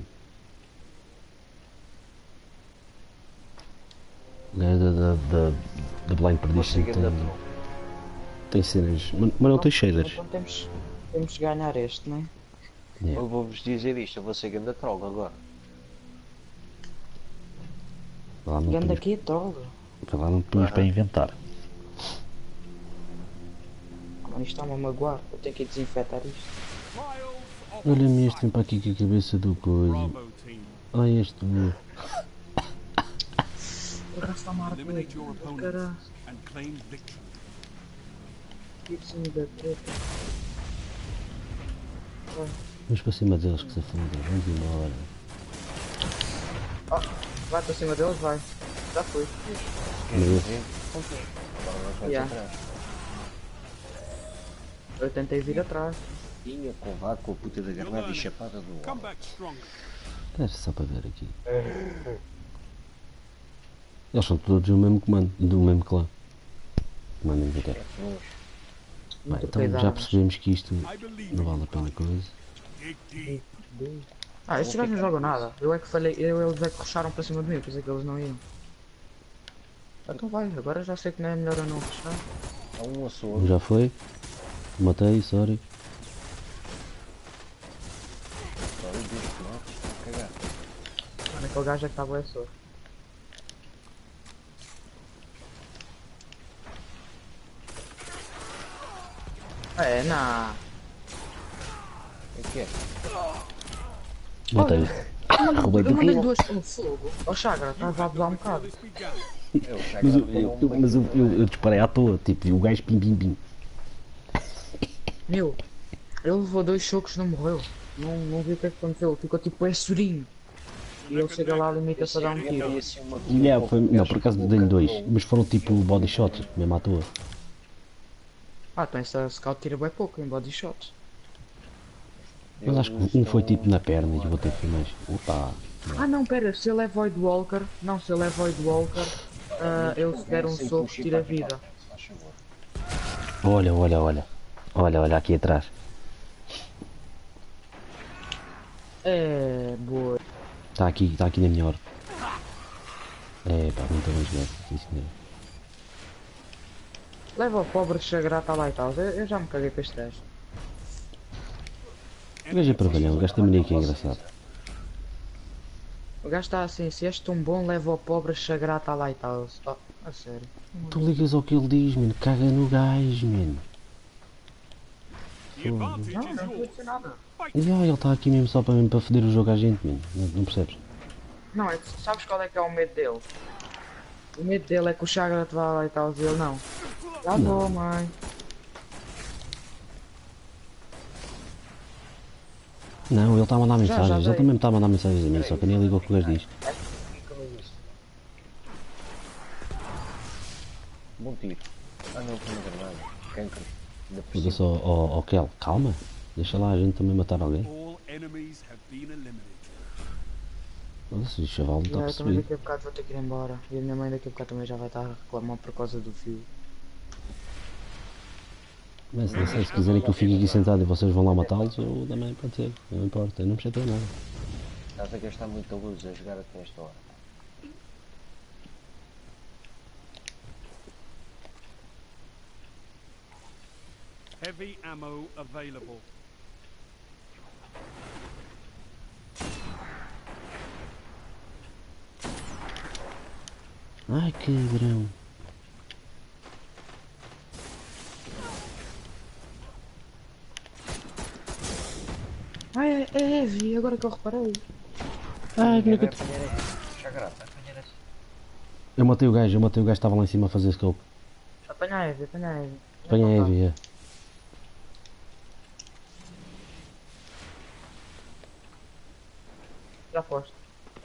O gajo da, da, da, da Blind Perdition Consiga tem, tem cenas, mas, mas não tem shaders. Então temos, temos que ganhar este, não é? Yeah. Eu vou-vos dizer isto, eu vou ser ganda troll agora. Lá não Ganda temos, aqui, troll. para lá não temos para inventar. Mano, isto está-me a magoar. Eu tenho que ir desinfetar isto. Trials of Olha-me este para aqui com a cabeça do coisa. Bravo team. Ah, este. Por acaso está-me a arder. Eliminate your opponents Caralho, and claim victory. isso-me da treta. Vamos para cima deles que se afundam. Vamos embora. Vai para cima deles, vai. Já foi. Mas Agora nós vamos Yeah. atrás. Eu tentei vir atrás. Tinha covarde com a puta da granada e chapada do Come Warlock. back stronger. é só para ver aqui. Eles são todos do mesmo comando, do mesmo clã. Comando militar. Bem, Muito então já cuidado. percebemos que isto I believe não in vale a pena coisa. dig deep. Ah, estes gajos não jogam nada. Eu é que falei, eu eles é que rusharam para cima de mim, pensei que eles não iam. Então vai, agora já sei que não é melhor eu não rushar. Há um Um açougue. já foi. Matei, sorry. aquele gajo é que estava a só. É, não. O que é? Matei. Roubei Eu do mandei kill. duas com fogo. Ó Chagra, estás a abusar um bocado. This began. Eu, o Mas, Chagra eu, eu, tomou eu- mas eu, eu, eu disparei à toa, tipo, e o gajo pim pim pim. Meu, ele levou dois socos e não morreu. Não, não vi o que é que aconteceu. Ficou tipo é surinho. E ele chega lá e limita-se a dar um tiro. assim uma Yeah, foi, não, por acaso dei-lhe dois, mas foram tipo body shots, mesmo à toa. Ah, então essa scout tira bem pouco em body shots. Mas acho que um foi tipo na perna e o outro foi mais. Opa! Ah não, pera, se ele é Void Walker, não, se ele é Void Walker, ah, ele se der um soco tira vida. Olha, olha, olha. Olha, olha aqui atrás. É, boa. Está aqui, está aqui na minha hora. É, pá, muito bem jogado. Sim, senhor. Leva o pobre chagrata lá e tal, eu, eu já me caguei para este gajo. O gajo é trabalhão, o gajo também aqui é engraçado. O gajo está assim, se és tão bom, leva o pobre chagrata lá e tal. Oh, a sério. Tu ligas ao que ele diz, mano. Caga no gajo, mano. The advantage Não, is não vou yours. dizer nada. E ah, ele está aqui mesmo só para, para foder o jogo à gente, mano. Não, não percebes? Não, é, sabes qual é que é o medo dele? O medo dele é que o chagra te vá lá e tal, e ele não. Já vou, mãe. Não, ele está a mandar Já, já mensagens. dei. Ele também me está a mandar mensagens a mim, só que eu nem ligo ao que o gajo diz. Bom tiro. Ah não, foi uma granada. Cancro. Ainda por Diga cima. só ao, ao Kel, calma. Deixa lá a gente também matar alguém. All enemies have been eliminated. Nossa, o chaval está Já, a eu também perceber. daqui a bocado vou ter que ir embora. E a minha mãe daqui a bocado também já vai estar a reclamar por causa do fio. Mas não sei, se quiserem que eu fique aqui sentado e vocês vão lá matá-los, eu também pode ser. Não importa, eu não me chatei nada. Estás a gastar muita luz a jogar até esta hora. Heavy ammo available. Ai, cabrão. Ah, é, é heavy, agora que eu reparei. Ai, Ninguém como é vai que eu... apanhar essa. Chagrata, vai apanhar essa. Eu matei o gajo, eu matei o gajo que estava lá em cima a fazer scope. Apanha a heavy, apanha a heavy. Apanha a Heavy, é. Já foste.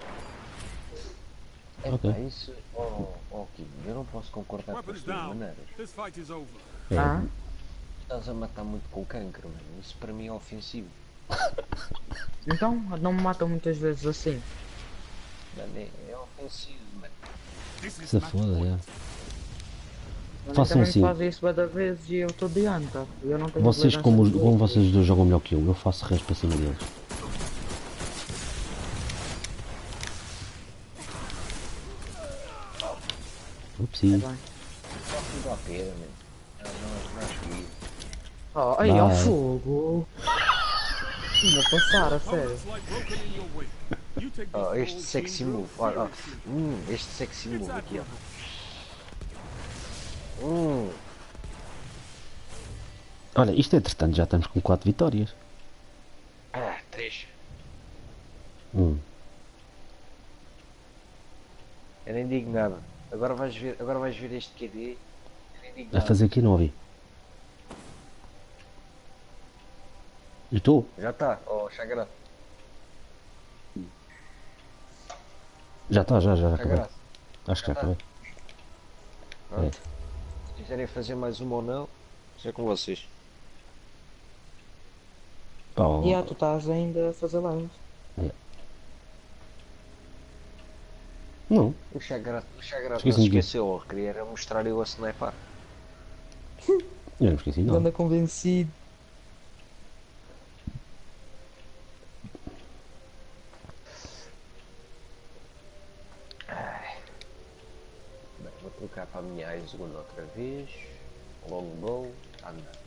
É Ok. pá, isso. Oh, oh Kim, eu não posso concordar com as Weapons tuas down. maneiras. This fight is over. É. Ah? Estás a matar muito com cancro, mano. Isso para mim é ofensivo. Então, não me matam muitas vezes assim. Mano, é, é ofensivo, mano. This is Se match foda, point. é. Mas Façam também assim. me fazem isso cada vez e eu estou de anta. E eu não tenho Vocês, tolerância como, os- de como dor. vocês dois jogam melhor que eu, eu faço resto para cima deles. Upsi. É bem. Só tudo à pera, mano. Não, não, não acho que isso. Oh, aí ao Vai. fogo. Vou passar, a sério. Opponents lie broken in your wake. You take Oh, this este ball sexy team move. Olha, ó. seriously. Hum, este sexy It's move aqui, admirable. ó. Hum. Olha, isto entretanto já estamos com quatro vitórias. Ah, três. Hum. Eu nem digo nada. Agora vais ver, agora vais ver este Q D. Eu nem digo A nada. fazer aqui não ouvi. Eu estou? Já está. Oh, Chagrata. Já está, já, já, já acabei. Chagrata. Acho que já Já tá. acabei. Pronto. Se quiserem fazer mais uma ou não, isso é com vocês. Pá, ó, E ah, tu estás ainda a fazer live. não, O Chagrata, o Chagrata não se Esqueci-me de- esqueceu. Ele queria era mostrar eu a sniper. eu não me esqueci não. Anda convencido. Bem, vou trocar para a minha Aizuno outra vez. Longbow. Anda.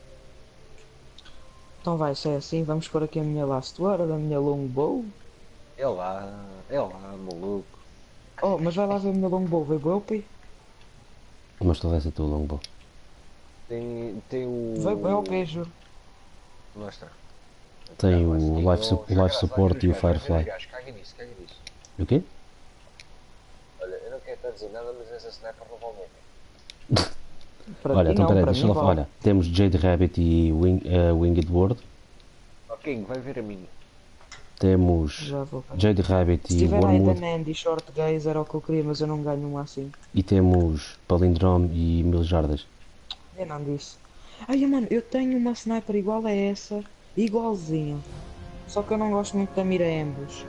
Então vai, se é assim, vamos pôr aqui a minha last word, a minha longbow. É lá, é lá, maluco. Oh, mas vai lá ver o meu longbow, veio bué O P. Mostra lá essa tua longbow. Tem, tem o... Veio bué O P, juro. Mostra. Tem Cara, o mas life, tem- su- oh, já life graças, support vai e o ver os gajos, vai ver Firefly. os gajos, Caga nisso, caga nisso. O quê? Olha, eu não quero estar a dizer nada, mas essa sniper não vale muito. Para Olha, ti então não, peraí, para deixa mim lá. vale. Olha, temos Jade Rabbit e Wing, eh, Winged Word. Ó King, vai ver a minha. Temos Já vou, cara. Jade Rabbit Se e tiver aí da Wormwood. Nandy Short Gaze era o que eu queria, mas eu não ganho uma assim. E temos Palindrome e Mil Jardas. Eu não disse. Ai, mano, eu tenho uma sniper igual a essa, igualzinha. Só que eu não gosto muito da mira Ambush.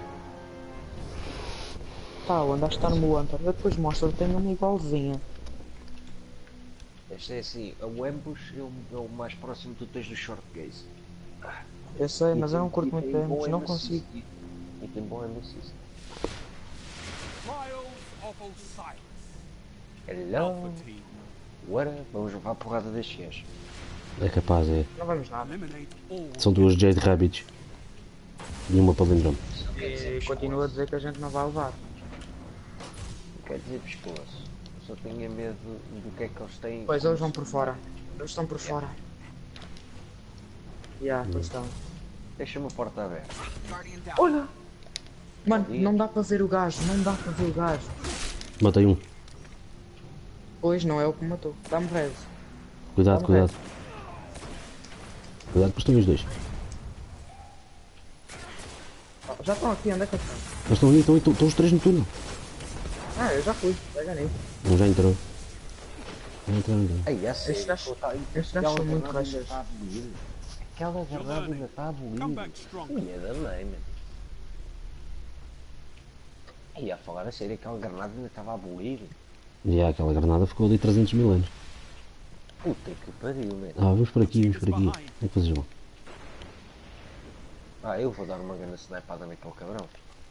Tá, onde acho que está no meu Hunter. Eu depois mostro, eu tenho uma igualzinha. Este é assim, o ambush é o, é o mais próximo que tu tens do short gaze. Eu sei, mas eu não E curto tem- muito e da tem bom Ambush, não aim consigo. assist. E tem bom aim assist. Trials of Osiris. Hello, Alpha Team. agora vamos levar a porrada destes gajos. É capaz, é. Não vamos nada. Eliminate all. São duas Jade Rabbits e uma Palindrome. E continuo a dizer que a gente não vai levar. Não quer dizer pescoço. Eu só tenho medo do que é que eles têm. Pois eles vão por fora. Eles estão por fora. Ya, yeah, pois estão. Deixa-me a porta aberta. Olha! Mano, não dá para ver o gajo, não dá para ver o gajo. Matei um. Pois não é o que me matou. Dá-me res. Cuidado, Vamos cuidado. Cuidado que estão os dois. Ah, já estão aqui, onde é que eles estão? Eles estão aí, estão aí, estão, estão os três no túnel. Ah, eu já fui, pega nisso. Um já entrou. Já entrou, entrou. Ai, é sério. Estes gajos- pô, tá- estes gajos aquela são muito granada ainda rachas. está a abolir. Aquela granada ainda está a Come abolir. back strong. Minha da mãe, mano. E a falar a sério, aquela granada ainda estava a abolir. E há aquela granada ficou ali trezentos mil anos. Puta que pariu, mano. Ah, vamos por aqui, vamos por aqui. Como é que vocês vão? Ah, eu vou dar uma grande snipada naquele cabrão.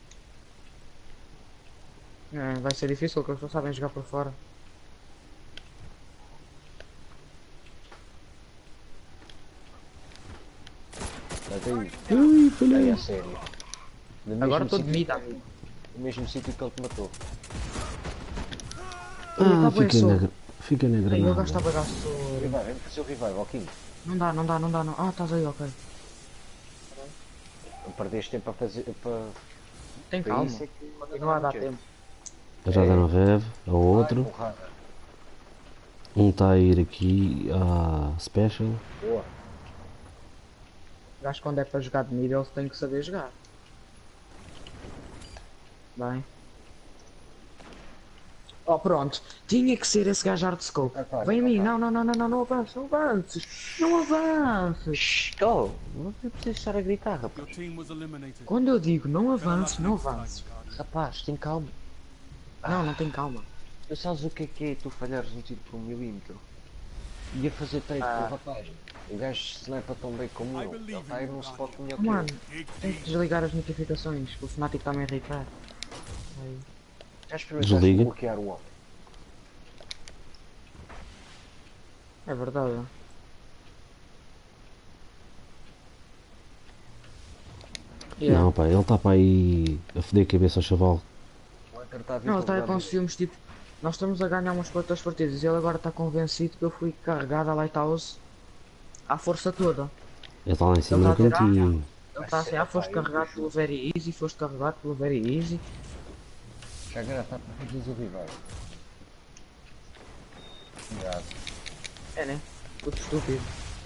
É, vai ser difícil, porque eles só sabem jogar por fora. Até aí. Ai, falhei. Ai, a sério. No Agora mesmo estou de sítio- mita, amigo. No mesmo sítio que ele te matou. Ah, Acabou fiquei isso. na, gra- fiquei na Ai, o gajo granada. está a pagar soro. Revive, vem fazer o revive, ó King. Não dá, não dá, não dá, não. Ah, estás aí, ok. Perdeste tempo a fazer. Para... Tem para calma. isso é que- Continua a dar tempo. Já deram rev ao outro. Ai, porrada. Um está a ir aqui à Special. Boa. O gajo quando é para jogar de nível tem que saber jogar. Bem. Oh, pronto. Tinha que ser esse gajo hard scope. Ah, claro, Vem a mim. claro. Não, não, não, não, não, não avances, não avances. Não avances. Estou! Não é preciso estar a gritar, Your rapaz. team was eliminated. Quando eu digo não Better luck avances, não next time, avances. Guardian. Rapaz, tem calma. Não, não tem calma. Tu sabes o que é que é tu falhares um tiro por um milímetro? Ia fazer trade Ah. por vantagem. O gajo snipa tão bem como eu. Ele está aí num spot melhor Oh, que mano, eu. Dig tens que deep. desligar as notificações. O Fnatic está-me a irritar. Aí. Já experimentaste Desliga. bloquear o homem? É verdade. Yeah. Não, pá, ele está para aí a foder a cabeça ao chaval. O Hunter está a vir Não, ele está para com o os filmes tipo. Nós estamos a ganhar umas quantas partidas e ele agora está convencido que eu fui carregado a Lighthouse à força toda. Ele está lá em cima Ele no está a dizer, cantinho. Ele está assim, ah, foste carregado pelo Very Easy, foste carregado pelo Very Easy. Já agora está para fazer o revive. Cuidado. É né? Tudo estúpido.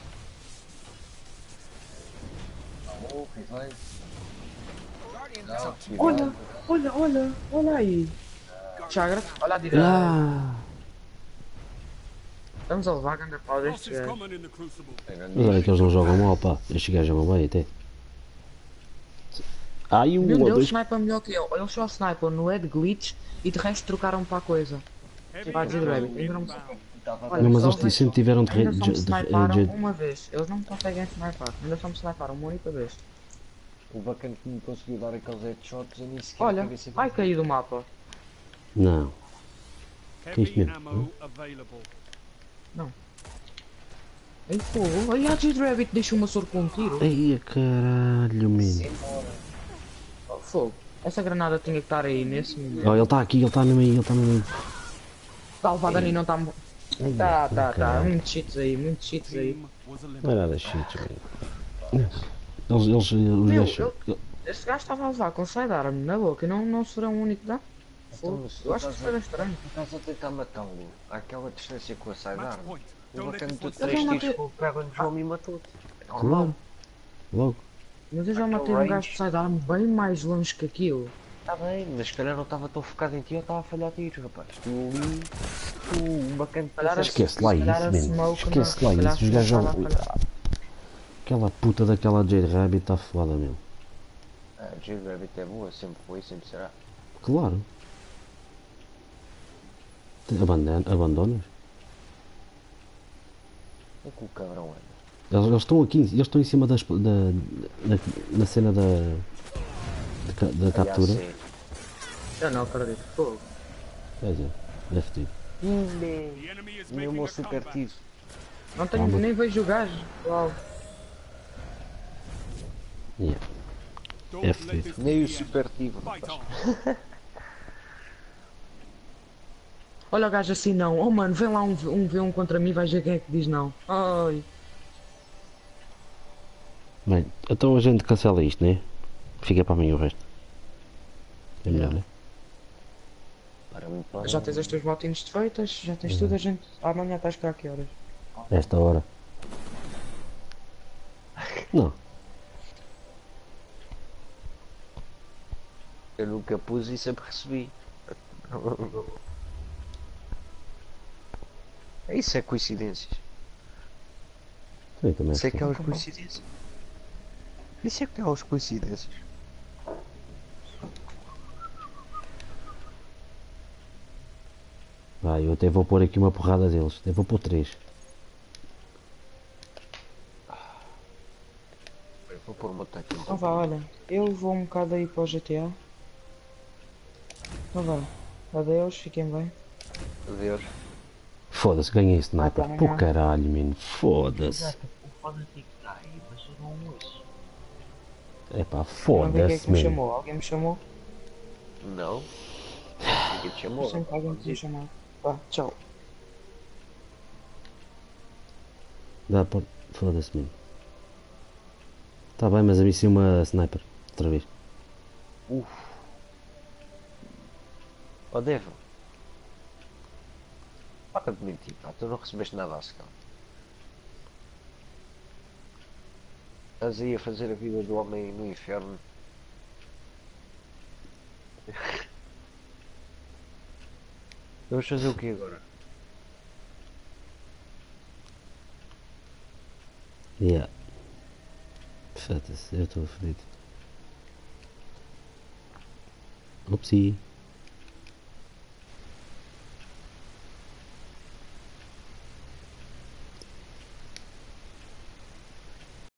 Alô, revive. Não, Olha, revive. olha, olha, olha aí. Chagra, olha a direita. Ah! Estamos a levar a ganda pau Loss destes is gajos. common in the Crucible. Mas olha que eles não jogam mal, pá. Estes gajos jogam bem até. Ai, um Nenhum ou deles dois. snipa melhor que eu. Eles só snipam no Ed Glitch e de resto trocaram para a coisa. Heavy Vai dizer, ammo Rabbit, ainda não me inbound. Olha, Não, mas só eles vai- sempre tiveram de Ainda re- só me de- de- sniparam de- uma vez. Eles não me conseguem snipar. Ainda só me sniparam uma única vez. O bacana que me conseguiu dar aqueles headshots, eu nem sequer Olha, acabei de vai cair do mapa. Não. Que isto Heavy mesmo? ammo available. Ai fogo. Ai, a Jade Rabbit deixa uma soro com um tiro. Ai, caralho, menino. Fogo. Essa granada tinha que estar aí nesse momento. Oh, ele está aqui, ele está no meio, ele está no meio. Tá, o Dani não está. Ai, Tá, tá, tá. caralho. Muitos cheats aí, muitos cheats aí. Team was Não é eliminated. nada shit, velho. Eles, eles, os Meu, gajos. eu- Este gajo estava a levar com sidearm na boca e não, não será o único dá. Então, Fogo. se tu Eu acho que estás isso era a- estranho. Tu estás a tentar matá-lo àquela distância com a Match sidearm. point. O Don't let bacana this de one três Eu já tiros matei- com o pega no João e matou-te. É normal. Claro. Logo. Mas eu já Aquele matei um range. gajo de sidearm bem mais longe que aquilo. Está bem, mas se calhar não estava tão focado em ti ou estava a falhar tiros, rapaz. Tu ali. Tu, um bacana de calhar três- Esquece lá Se isso, calhar a mano. smoke Esquece não- lá se calhar isso. Os não gajos. estava a falhar. Aquela puta daquela Jade Rabbit está foda mesmo. Ah, J Rabbit é boa, sempre foi, sempre será. Claro. Te- Abandona, abandonas? É que o cabrão anda. Eles, eles estão aqui, eles estão em cima das, da, na, na cena da, da, ca- da captura. Aliás, Eu não acredito. Fogo. Quer dizer, deve ter. é- The enemy is Nem o making meu a super comeback. tive. Não tenho, Calma. nem vejo o gajo. Uau. Yeah. Don't F let this be Nem o the end. super tive, Fight rapaz. on. Olha o gajo assim não. Oh mano, vem lá um, um v um contra mim, vais ver quem é que diz não. Ai. Bem, então a gente cancela isto, né? Fica para mim o resto. É melhor, né? Para mim, para Já tens as tuas botinhas feitas, já tens tudo, a gente. Amanhã estás cá a que horas? Esta hora. Não. Eu nunca pus e sempre recebi. Isso é coincidências. Sim, também Isso é acho que- aquelas coincidências. Isso é aquelas coincidências. Vai, eu até vou pôr aqui uma porrada deles. Até vou pôr três. Eu vou pôr uma taca. Então vá, olha. Eu vou um bocado aí para o G T A. Então vá. Adeus, fiquem bem. Adeus. Foda-se, ganhei sniper. Até Pô amanhã. caralho, mano. Foda-se. O fanático está aí, mas eu não ouço. É pá, Não vi quem é foda-se, que me mano. chamou. Alguém me chamou? Não. Ninguém te Eu chamou. sempre que alguém me podia chamar. Vá, tchau. Dá para. Foda-se, mano. Tá bem, mas a mim sim uma sniper. Outra vez. Uf. Ó Devo. Para de mentir, pá. Tu não recebeste nada a secar. Estás aí a fazer a vida do homem no inferno. Vamos fazer o que agora? Yeah. Foda-se, eu estou fodido. Upsi.